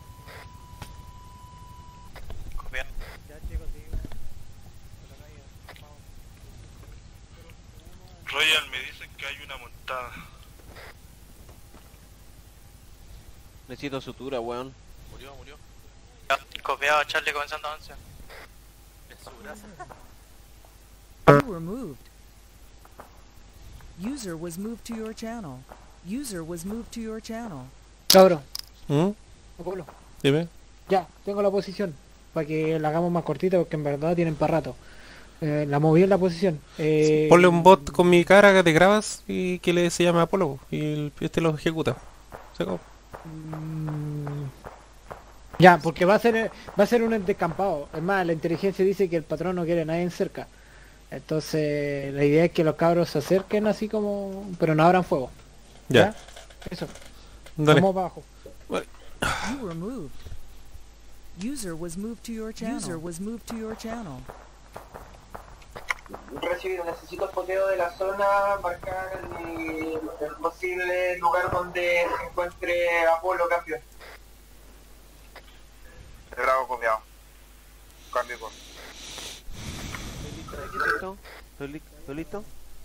Copiar. Royal, me dicen que hay una montada. Necesito sutura, weón. Murió. Copiado, Charlie, comenzando avance. You were moved. User was moved to your channel. User was moved to your channel. Cabrón, ¿Mm? Apolo. Dime. Ya, tengo la posición. Para que la hagamos más cortita porque en verdad tienen para rato. La moví en la posición. Ponle un bot con mi cara que te grabas y que se llame Apolo y este lo ejecuta. ¿Se acabó? Ya, porque va a ser un descampado. Es más, la inteligencia dice que el patrón no quiere a nadie cerca. Entonces, la idea es que los cabros se acerquen así como... Pero no abran fuego. Ya. Eso. Dale. Vamos abajo. You were moved. User was moved to your channel. User was moved to your channel. Recibido, necesito el poteo de la zona, marcar el posible lugar donde se encuentre Apolo, campeón. Bravo, copiado. Cambio por. ¿Estoy listo?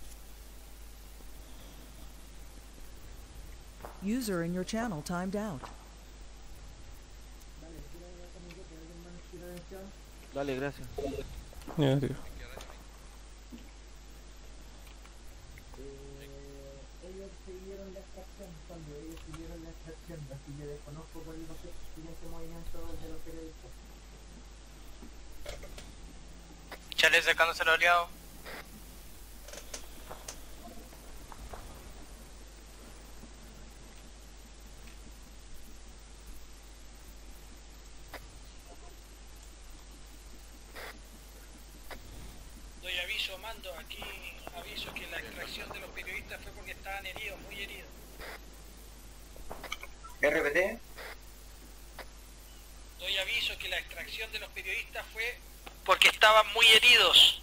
User in your channel timed out. Dale, gracias. Ya, tío. Ellos siguieron la extracción, cuando ellos siguieron la extracción, así que desconozco cuál es el siguiente movimiento de los periodistas. Charlie acercándose al aliado. Doy aviso, mando, aquí aviso que la extracción de los periodistas fue porque estaban heridos, muy heridos. RPT. Doy aviso que la extracción de los periodistas fue porque estaban muy heridos.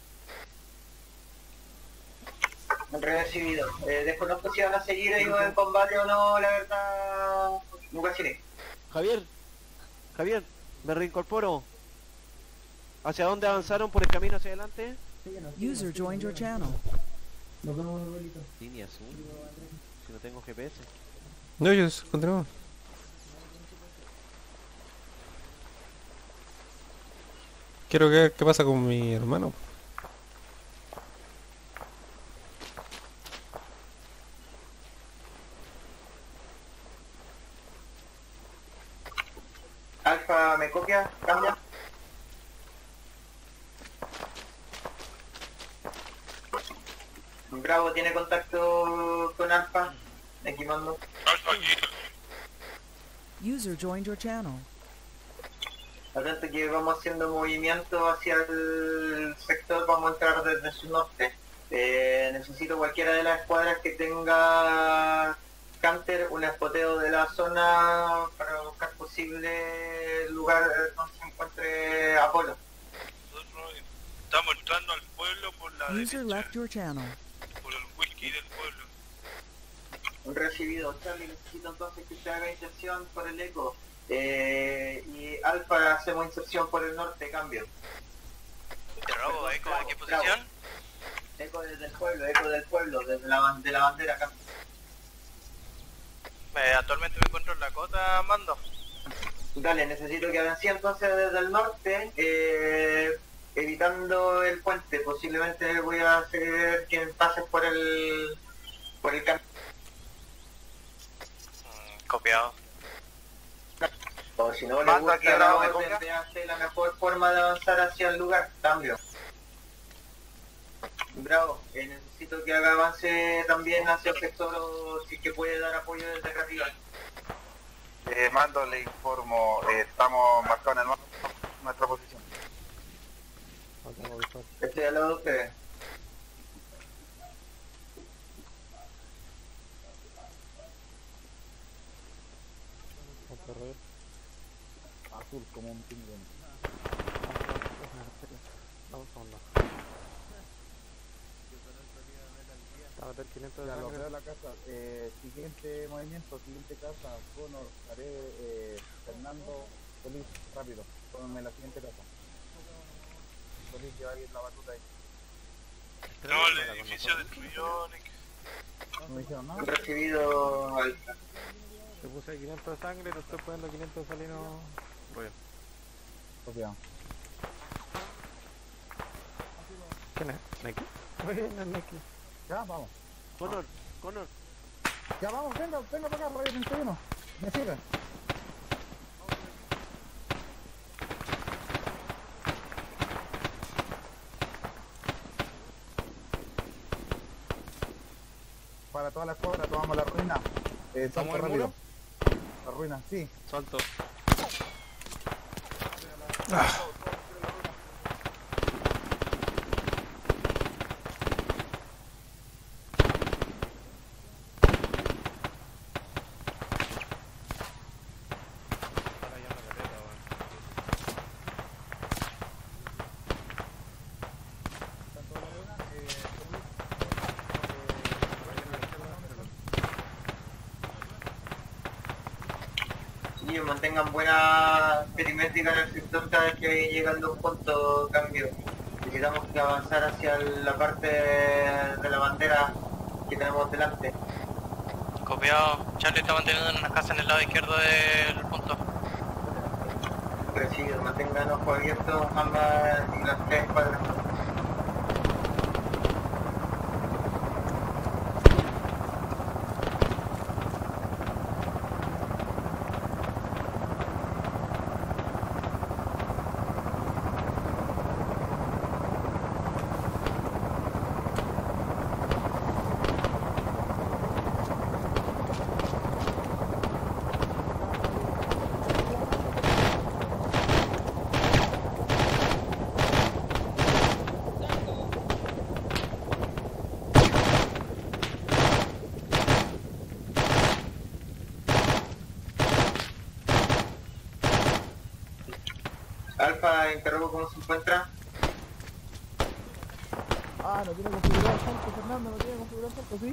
Recibido. Desconozco si van a seguir ellos en combate o no, la verdad. Nunca sé. Javier, me reincorporo. ¿Hacia dónde avanzaron? ¿Por el camino hacia adelante? User joined your channel. Nos vemos, abuelito. Línea azul. Si no tengo GPS. No, ellos continúan. Quiero ver qué pasa con mi hermano. Alfa, ¿me copia? ¿Cambia? Bravo, ¿tiene contacto con Alfa? Aquí mando. User joined your channel. Atento que vamos haciendo movimiento hacia el sector, vamos a entrar desde su norte. Necesito cualquiera de las escuadras que tenga Canter, un espoteo de la zona para buscar posible lugar donde se encuentre Apolo. Nosotros estamos entrando al pueblo por la User derecha, left your channel. por el whisky del pueblo. Recibido, Charlie, necesito entonces que se haga inserción por el eco. Y Alfa, hacemos inserción por el norte, cambio. Bravo, ¿eco de qué posición? Eco desde el pueblo, desde la bandera, cambio. Actualmente me encuentro en la cota, mando. Dale, necesito que avancé entonces desde el norte, evitando el puente. Posiblemente voy a hacer que pases por el camino. Copiado. O si no le gusta la orden, hace la mejor forma de avanzar hacia el lugar. Cambio. Bravo, necesito que haga avance también hacia el sector, o si que puede dar apoyo desde arriba. Mando, le informo, estamos marcados en el mapa nuestra posición. Estoy al lado de ustedes. azul como un pingüino. Vamos a onda. A meter 500 de Ya lo sangre. veo la casa. Siguiente movimiento, siguiente casa. Connor, haré Fernando, Solís, rápido. Pónganme la siguiente casa. Solís, lleva ahí la batuta ahí. No, el edificio destruyó, Nick. No me dijeron nada. Recibido Alfa. Te puse 500 de sangre, te estoy poniendo 500 de salino. Rollo. Copiado. ¿Quién es? ¿Neki? No es Neki. Ya, vamos. Connor. Ya, vamos, venga para acá, Radio 31. Me sirve. Para toda la escuadra, tomamos la ruina. Salto el rápido. muro? La ruina, sí. Salto. Y mantengan buena perimétrica en el sector cada vez que vaya llegando un punto cambio. Necesitamos que avanzar hacia la parte de la bandera que tenemos delante. Copiado. Charlie está manteniendo una casa en el lado izquierdo del punto. Recibido, mantengan ojo abierto ambas y las tres cuadras. Alfa, interrogo cómo se encuentra. Ah, no tiene configurado el salto, Fernando, no tiene configurado el salto, ¿sí?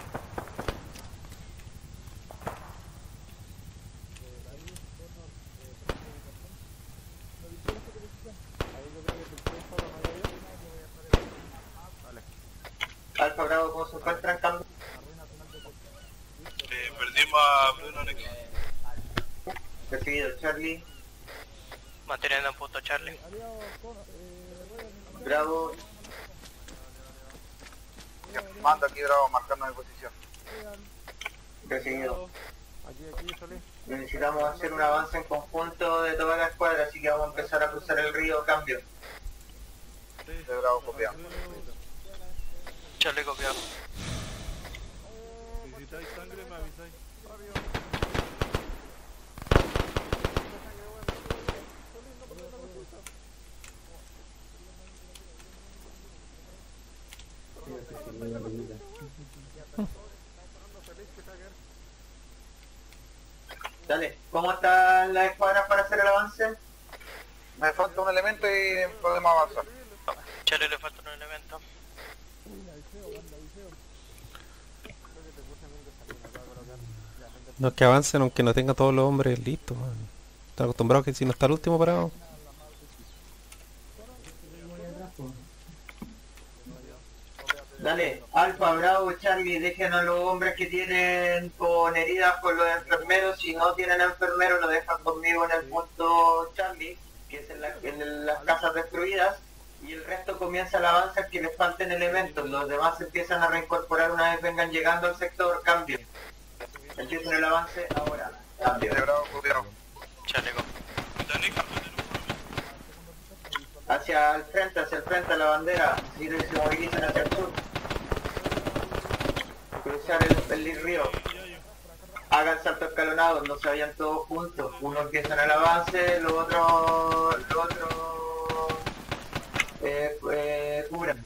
Alfa Bravo, ¿cómo se encuentra en cambio? Perdimos a Bruno, Nick. Recibido, Charlie. Manteniendo en punto Charlie. Bravo. Mando aquí, Bravo, marcando mi posición. Recibido. Aquí, Solís. Necesitamos hacer un avance en conjunto de toda la escuadra, así que vamos a empezar a cruzar el río cambio. De Bravo, copiado. Charlie copiado. Si necesitáis sangre, me avisáis. Dale, ¿cómo están las escuadras para hacer el avance? Me falta un elemento y podemos avanzar. Charlie le falta un elemento. No es que avancen aunque no tengan todos los hombres listos. Man. Están acostumbrados que si no está el último parado. Dale, Alfa, Bravo, Charlie, dejen a los hombres que tienen con heridas con los enfermeros. Si no tienen enfermeros, lo dejan conmigo en el punto Charlie, que es en las casas destruidas. Y el resto comienza el avance que les falten elementos. Los demás se empiezan a reincorporar una vez vengan llegando al sector. Cambio. Empiezan el avance ahora. Cambio. Bravo, copiado. Charlie Hacia el frente, a la bandera. Si se movilizan hacia el sur. Cruzar el río. Hagan salto escalonado, no se vayan todos juntos. Uno empieza en el avance, los otros cubran.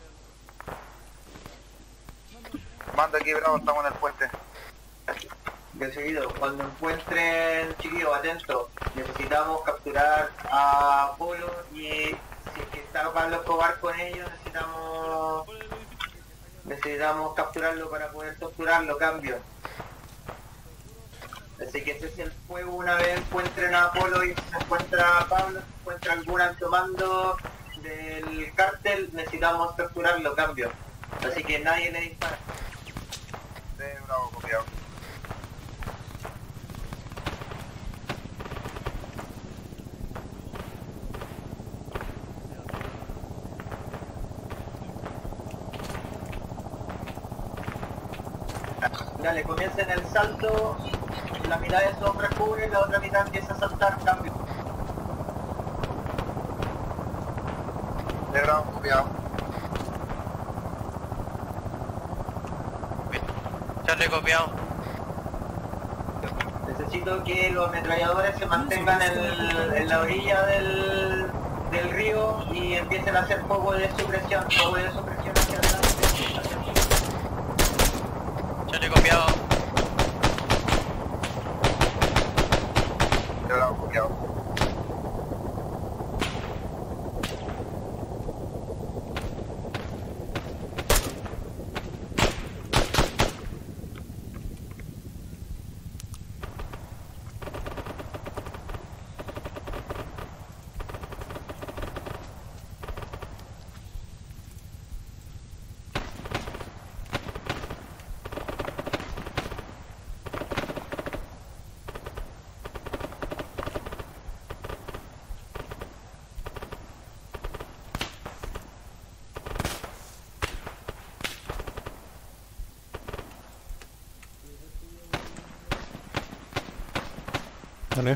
Manda aquí, Bravo, estamos en el puente. Recibido. Cuando encuentren, chiquillos, atentos, necesitamos capturar a Polo y si es que está Pablo Escobar con ellos, necesitamos capturarlo para poder torturarlo, cambio. Así que ese es el fuego. Una vez encuentren a Polo y se encuentra a Pablo, se encuentra algún alto mando del cártel, necesitamos capturarlo, cambio. Así que nadie le dispara. Bravo, copiado. Dale, comiencen el salto, la mitad de esos hombres cubren, la otra mitad empieza a saltar, cambio. De bravo, copiado. Charlie, copiado. Necesito que los ametralladores se mantengan en la orilla del río y empiecen a hacer fuego de supresión hacia adelante. Charlie, copiado. De bravo, copiado. Dale.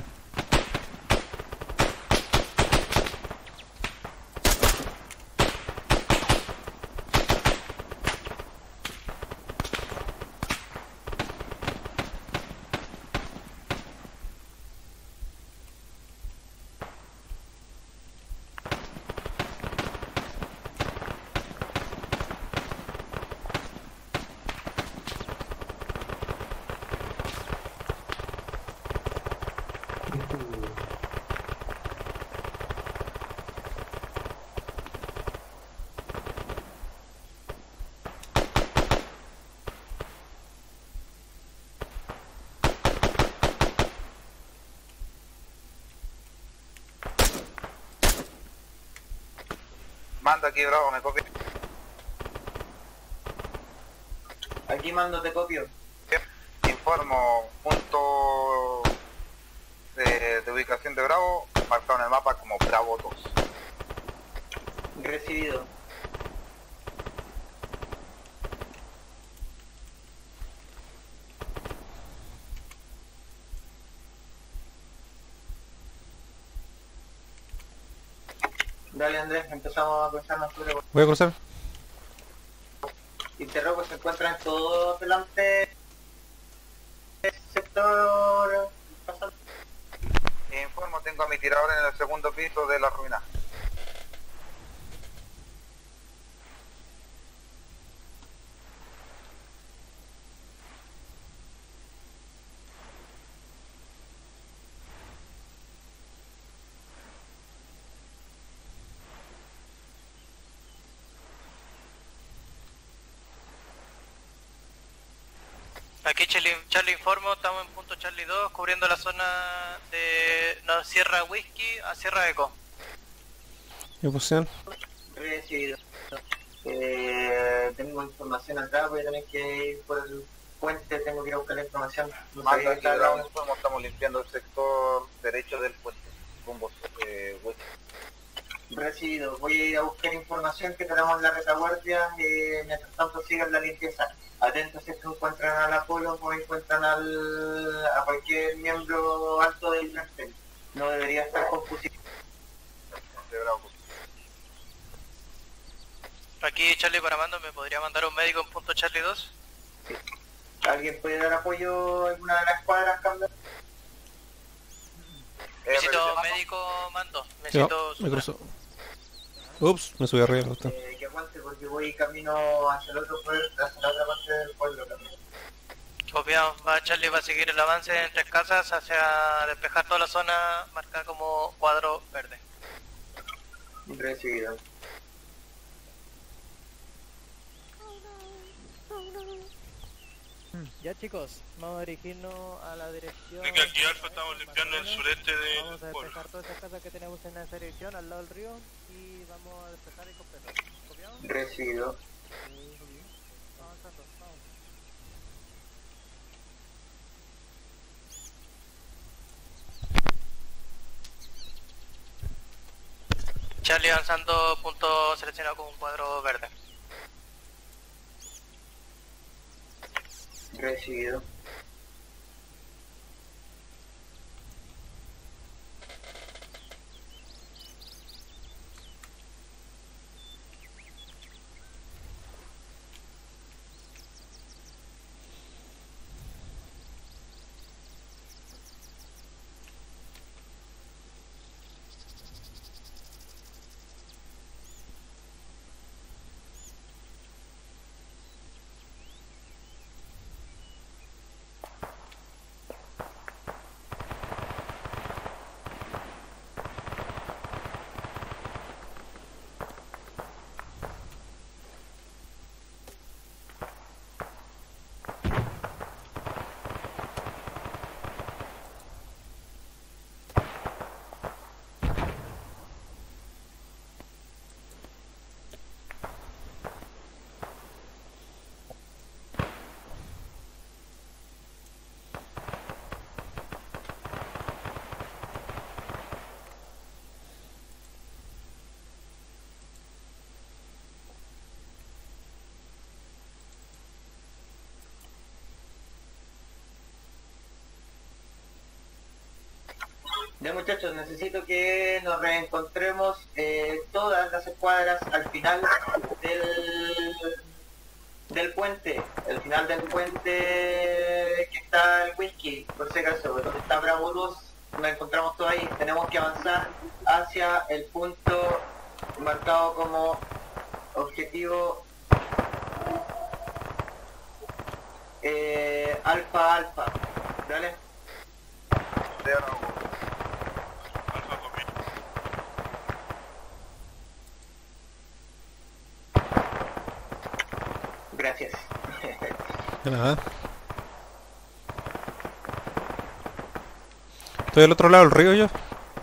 Mando aquí, bravo, me copio. Aquí mando, te copio. Informo, punto de ubicación de Bravo, marcado en el mapa como Bravo 2. Recibido. Dale, Andrés, empezamos a cruzarnos sobre... Voy a cruzar. Interrogo, se encuentran todos delante del sector... Informo, tengo a mi tirador en el segundo piso de la ruina. Aquí Charlie informo, estamos en punto Charlie 2, cubriendo la zona de Sierra Whisky a Sierra Eco. ¿Qué posición? Recibido. Tengo información acá, voy a tener que ir por el puente, tengo que ir a buscar la información. No sé Mando qué aquí, está Bravo, la- informo, estamos limpiando el sector derecho del puente. Rumbo, West. Recibido. Voy a ir a buscar información que tenemos en la retaguardia, mientras tanto sigan la limpieza. Atentos si se encuentran al Apolo o encuentran a cualquier miembro alto del plantel. No debería estar confusión. De Bravo. Aquí Charlie para mando, ¿me podría mandar un médico en punto Charlie 2? ¿Alguien puede dar apoyo a alguna de las cuadras, cambio? Necesito médico mando, Ya, necesito... me cruzo. Ups, me subí arriba. Está. Que aguante porque voy camino hacia el otro pueblo, hacia la otra parte del pueblo también. Copiado, Charlie va a seguir el avance en 3 casas hacia despejar toda la zona marcada como cuadro verde. Recibido. Ya chicos, vamos a dirigirnos a la dirección. Aquí Alfa, estamos limpiando el sureste de... Vamos a despejar todas estas casas que tenemos en esa dirección, al lado del río, y vamos a despejar el completo. ¿Copiado? Recibido. Avanzando, vamos. Charlie avanzando, punto seleccionado con un cuadro verde. Recibido. Ya muchachos, necesito que nos reencontremos todas las escuadras al final del puente, el final del puente que está el whisky, por si acaso, donde está Bravo Luz, nos encontramos todos ahí. Tenemos que avanzar hacia el punto marcado como objetivo Alfa Alfa, ¿dale? Gracias. De nada. Estoy al otro lado del río yo.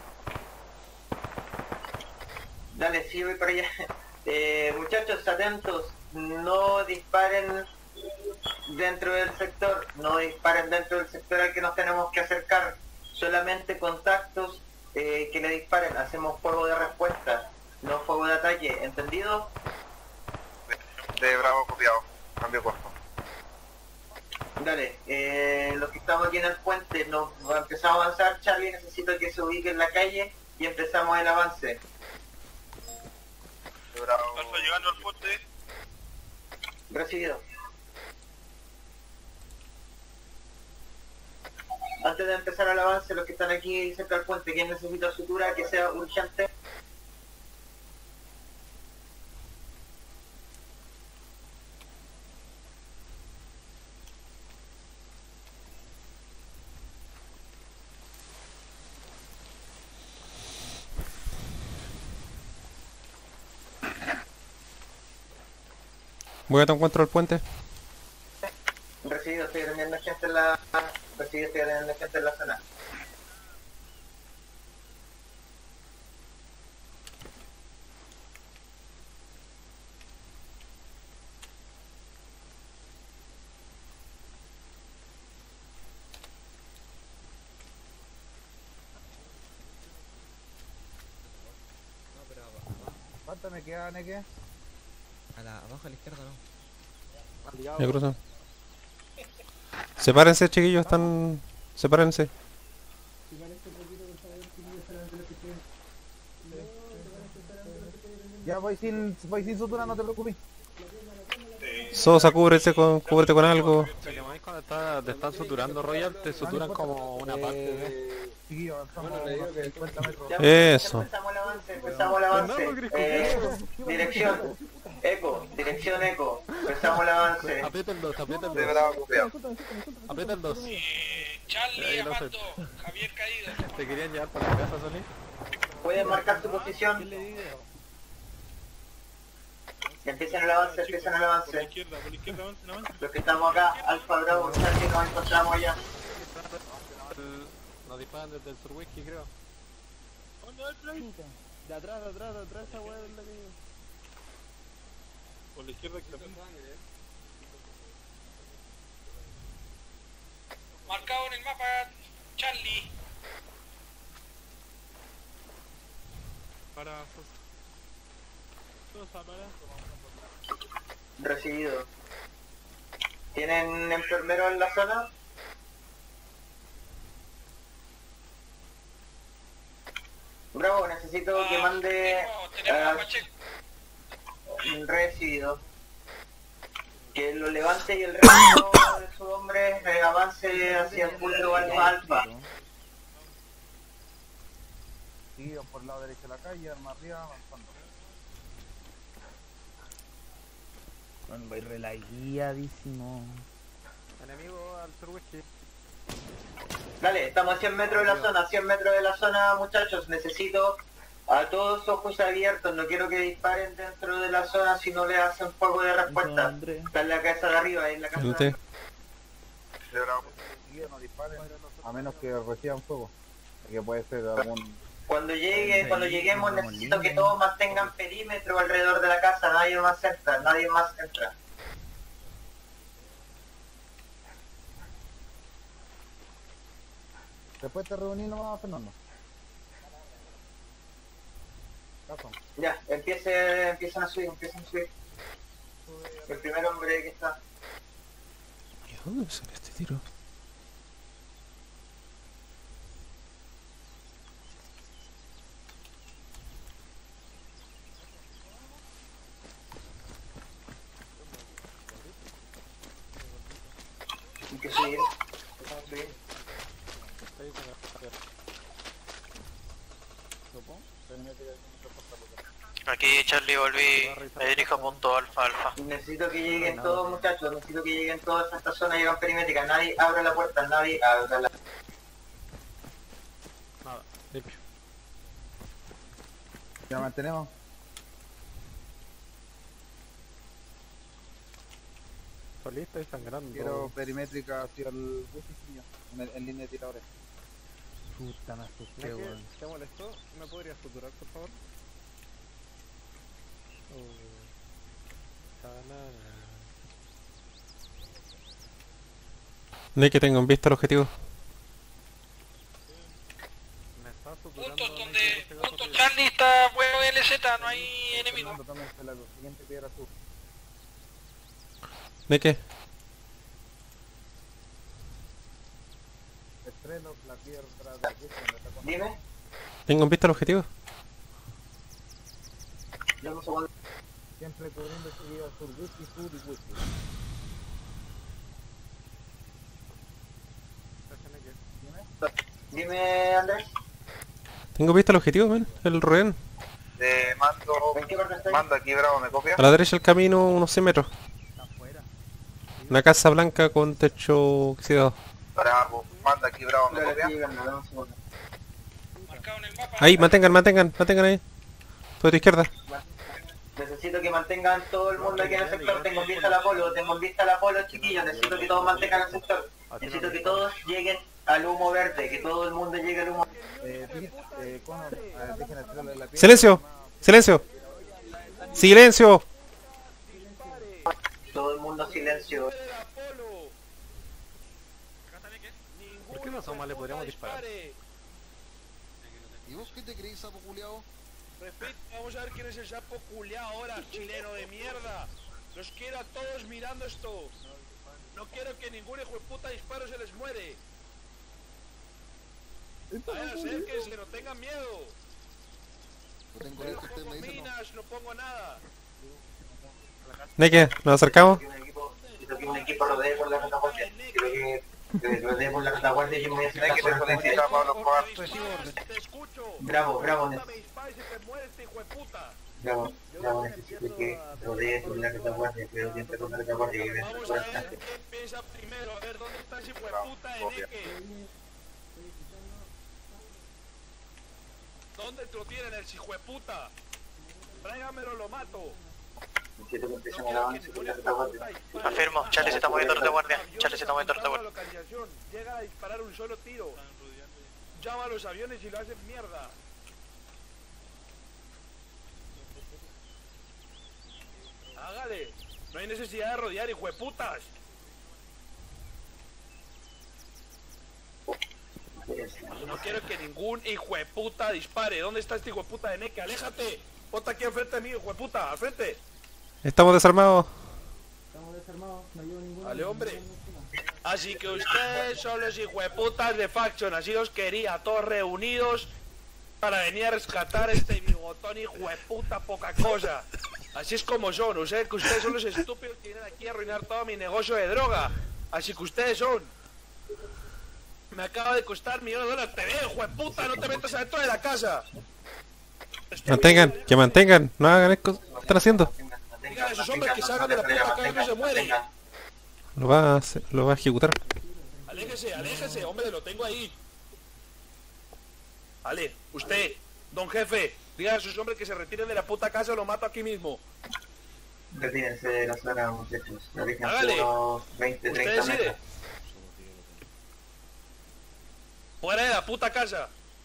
Dale, sí, voy para allá. Muchachos, atentos, no disparen dentro del sector, no disparen dentro del sector al que nos tenemos que acercar, solamente contactos que le disparen, hacemos fuego de respuesta, no fuego de ataque, ¿entendido? De Bravo, copiado, cambio corto. Dale, los que estamos aquí en el puente, nos empezamos a avanzar. Charlie, necesito que se ubique en la calle y empezamos el avance. Alfa llegando al puente. Recibido. Antes de empezar el avance, los que están aquí cerca del puente, ¿quién necesita sutura que sea urgente? Voy a te encuentro el puente. Recibido, estoy atendiendo gente en la... Recibido, estoy atendiendo gente en la zona. ¿Cuánto me queda, Neque? Abajo a la izquierda, no. Me cruzan. Sepárense, chiquillos, están... Sepárense. Ya voy sin sutura, no te preocupes. Sosa, cúbrete con algo. Cuando te están suturando, Royal, te suturan como una parte de... Eso. Empezamos el avance, dirección. Eco, dirección Eco. Empezamos el avance. Aprieta el 2, aprieta el 2. De bravo, copiado. Aprieta el 2. Charlie, Amando, Javier caído. ¿Te querían llevar para la casa, Solís? ¿Pueden marcar su posición? Empiezan el avance, empiezan el avance. Por la izquierda, avance. Los que estamos acá, Alfa Bravo, Charlie, nos encontramos ya. Nos disparan desde el sur whisky, creo. ¿Dónde va el play? De atrás, esa weá es la que... Por la izquierda que también. Marcado en el mapa, Charlie. Para. Recibido. ¿Tienen enfermero en la zona? Bravo, necesito que mande... recibido. Que lo levante y el resto de su hombre avance hacia el punto alfa. Seguido por el lado derecho de la calle, arma arriba, avanzando. Voy relaguiadísimo. Enemigo al sur whisky. Dale, estamos a 100 metros de la zona, 100 metros de la zona, muchachos. Necesito a todos ojos abiertos, no quiero que disparen dentro de la zona si no le hacen fuego de respuesta. Está en la casa de arriba, en la casa de arriba. No disparen, a menos que reciban fuego. Que puede ser algún... Cuando lleguemos necesito que todos mantengan perímetro alrededor de la casa, nadie más entra. Después te reunimos, Fernando. Ya, empiezan a subir. El primer hombre que está. ¿Y dónde me sale este tiro? Hay que subir. Aquí Charlie volví, me dirijo a punto alfa. Necesito que lleguen todos, muchachos, necesito que lleguen todos a esta zona y hagan perimétrica. Nadie abra la puerta, nadie abra la... Nada, limpio. Ya mantenemos. Solís, estoy sangrando. Quiero perimétrica hacia el bucicillo, en línea de tiradores. Puta, me asusté, weón. ¿Te molestó? ¿Me podrías suturar, por favor? No hay que tengo en vista el objetivo. Punto Charlie está bueno LZ, no hay enemigo. ¿De qué? Dime. ¿Tengo en vista el objetivo? Siempre cubriendo seguida sur y whisky. Dime, Andrés. Tengo vista el objetivo, man. El Roen. Mando aquí, Bravo, ¿me copia? A la derecha del camino, unos 100 metros. Una casa blanca con techo oxidado. Bravo, manda aquí, Bravo, ¿me copia? Ahí, mantengan ahí. Por tu izquierda. Necesito que mantengan todo el mundo aquí en el sector. Tengo en vista el Apolo, chiquillos. Necesito que todos mantengan el sector. Necesito que todos lleguen al humo verde, que todo el mundo llegue al humo. ¡Silencio! Todo el mundo silencio. ¿Por qué no somos le podríamos disparar? ¿Y vos qué te creís, sapo culiao? Repito, vamos a ver quién es el sapo culiao ahora, chileno de mierda. Los quiero a todos mirando esto. No quiero que ningún hijo de puta disparo se les muere. Acérquense, no tengan miedo. No tengo listo, usted me dice minas, no pongo nada. ¿De qué? ¿Nos acercamos? Necesito que un equipo rodee por la retaguardia. Quiero que rodee por la retaguardia y yo me voy a acercar por el frente. Bravo, necesito que rodee con la retaguardia, que oriente con la retaguardia y que Vamos a ver quién empieza primero, a ver dónde está ese hueputa de Neke. ¿Dónde lo tienen el hijueputa? Tráigamelo, lo mato. Necesito que empiecen el avance con la retaguardia. Afirmo, Charlie se está moviendo retaguardia. Charlie se está moviendo retaguardia. Llega a disparar un solo tiro. Llama a los aviones y lo hacen mierda. Hágale. No hay necesidad de rodear, hijueputas. No quiero que ningún hijueputa dispare. ¿Dónde está este hijueputa de Neke? ¡Aléjate! Ponte aquí enfrente de mí, hijueputa. ¡Al frente! Estamos desarmados. No llevo ningún... Vale, hombre. Así que ustedes son los hijueputas de Faction. Así los quería, todos reunidos para venir a rescatar a este bigotón hijueputa poca cosa. Así es como son. Ustedes son los estúpidos que vienen aquí a arruinar todo mi negocio de droga. Así que ustedes son. Me acaba de costar $1.000.000. Te veo, hijueputa, no te metas adentro de la casa. Que mantengan, no hagan esto. ¿Qué están haciendo? Digan a esos hombres que salgan de la puta calle y no se mueren. Lo va a ejecutar. Aléjese, hombre, lo tengo ahí. Vale, usted, don jefe, digan a esos hombres que se retiren de la puta casa o lo mato aquí mismo. Retírense de la zona, muchachos. Hágale. Unos 20, 30 metros. Fuera de la puta casa.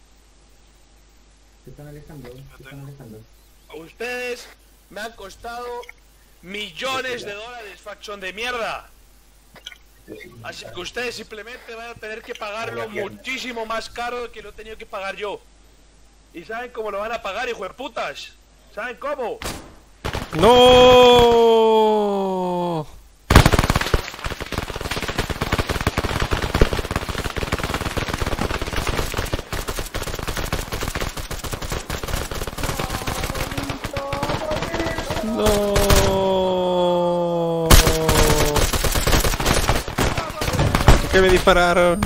Se están alejando. Ustedes me han costado millones de dólares, Faction de mierda. Así que ustedes simplemente van a tener que pagarlo muchísimo más caro que lo he tenido que pagar yo. ¿Y saben cómo lo van a pagar, hijo de putas? ¿Saben cómo? ¡No! No. ¿Por qué me dispararon?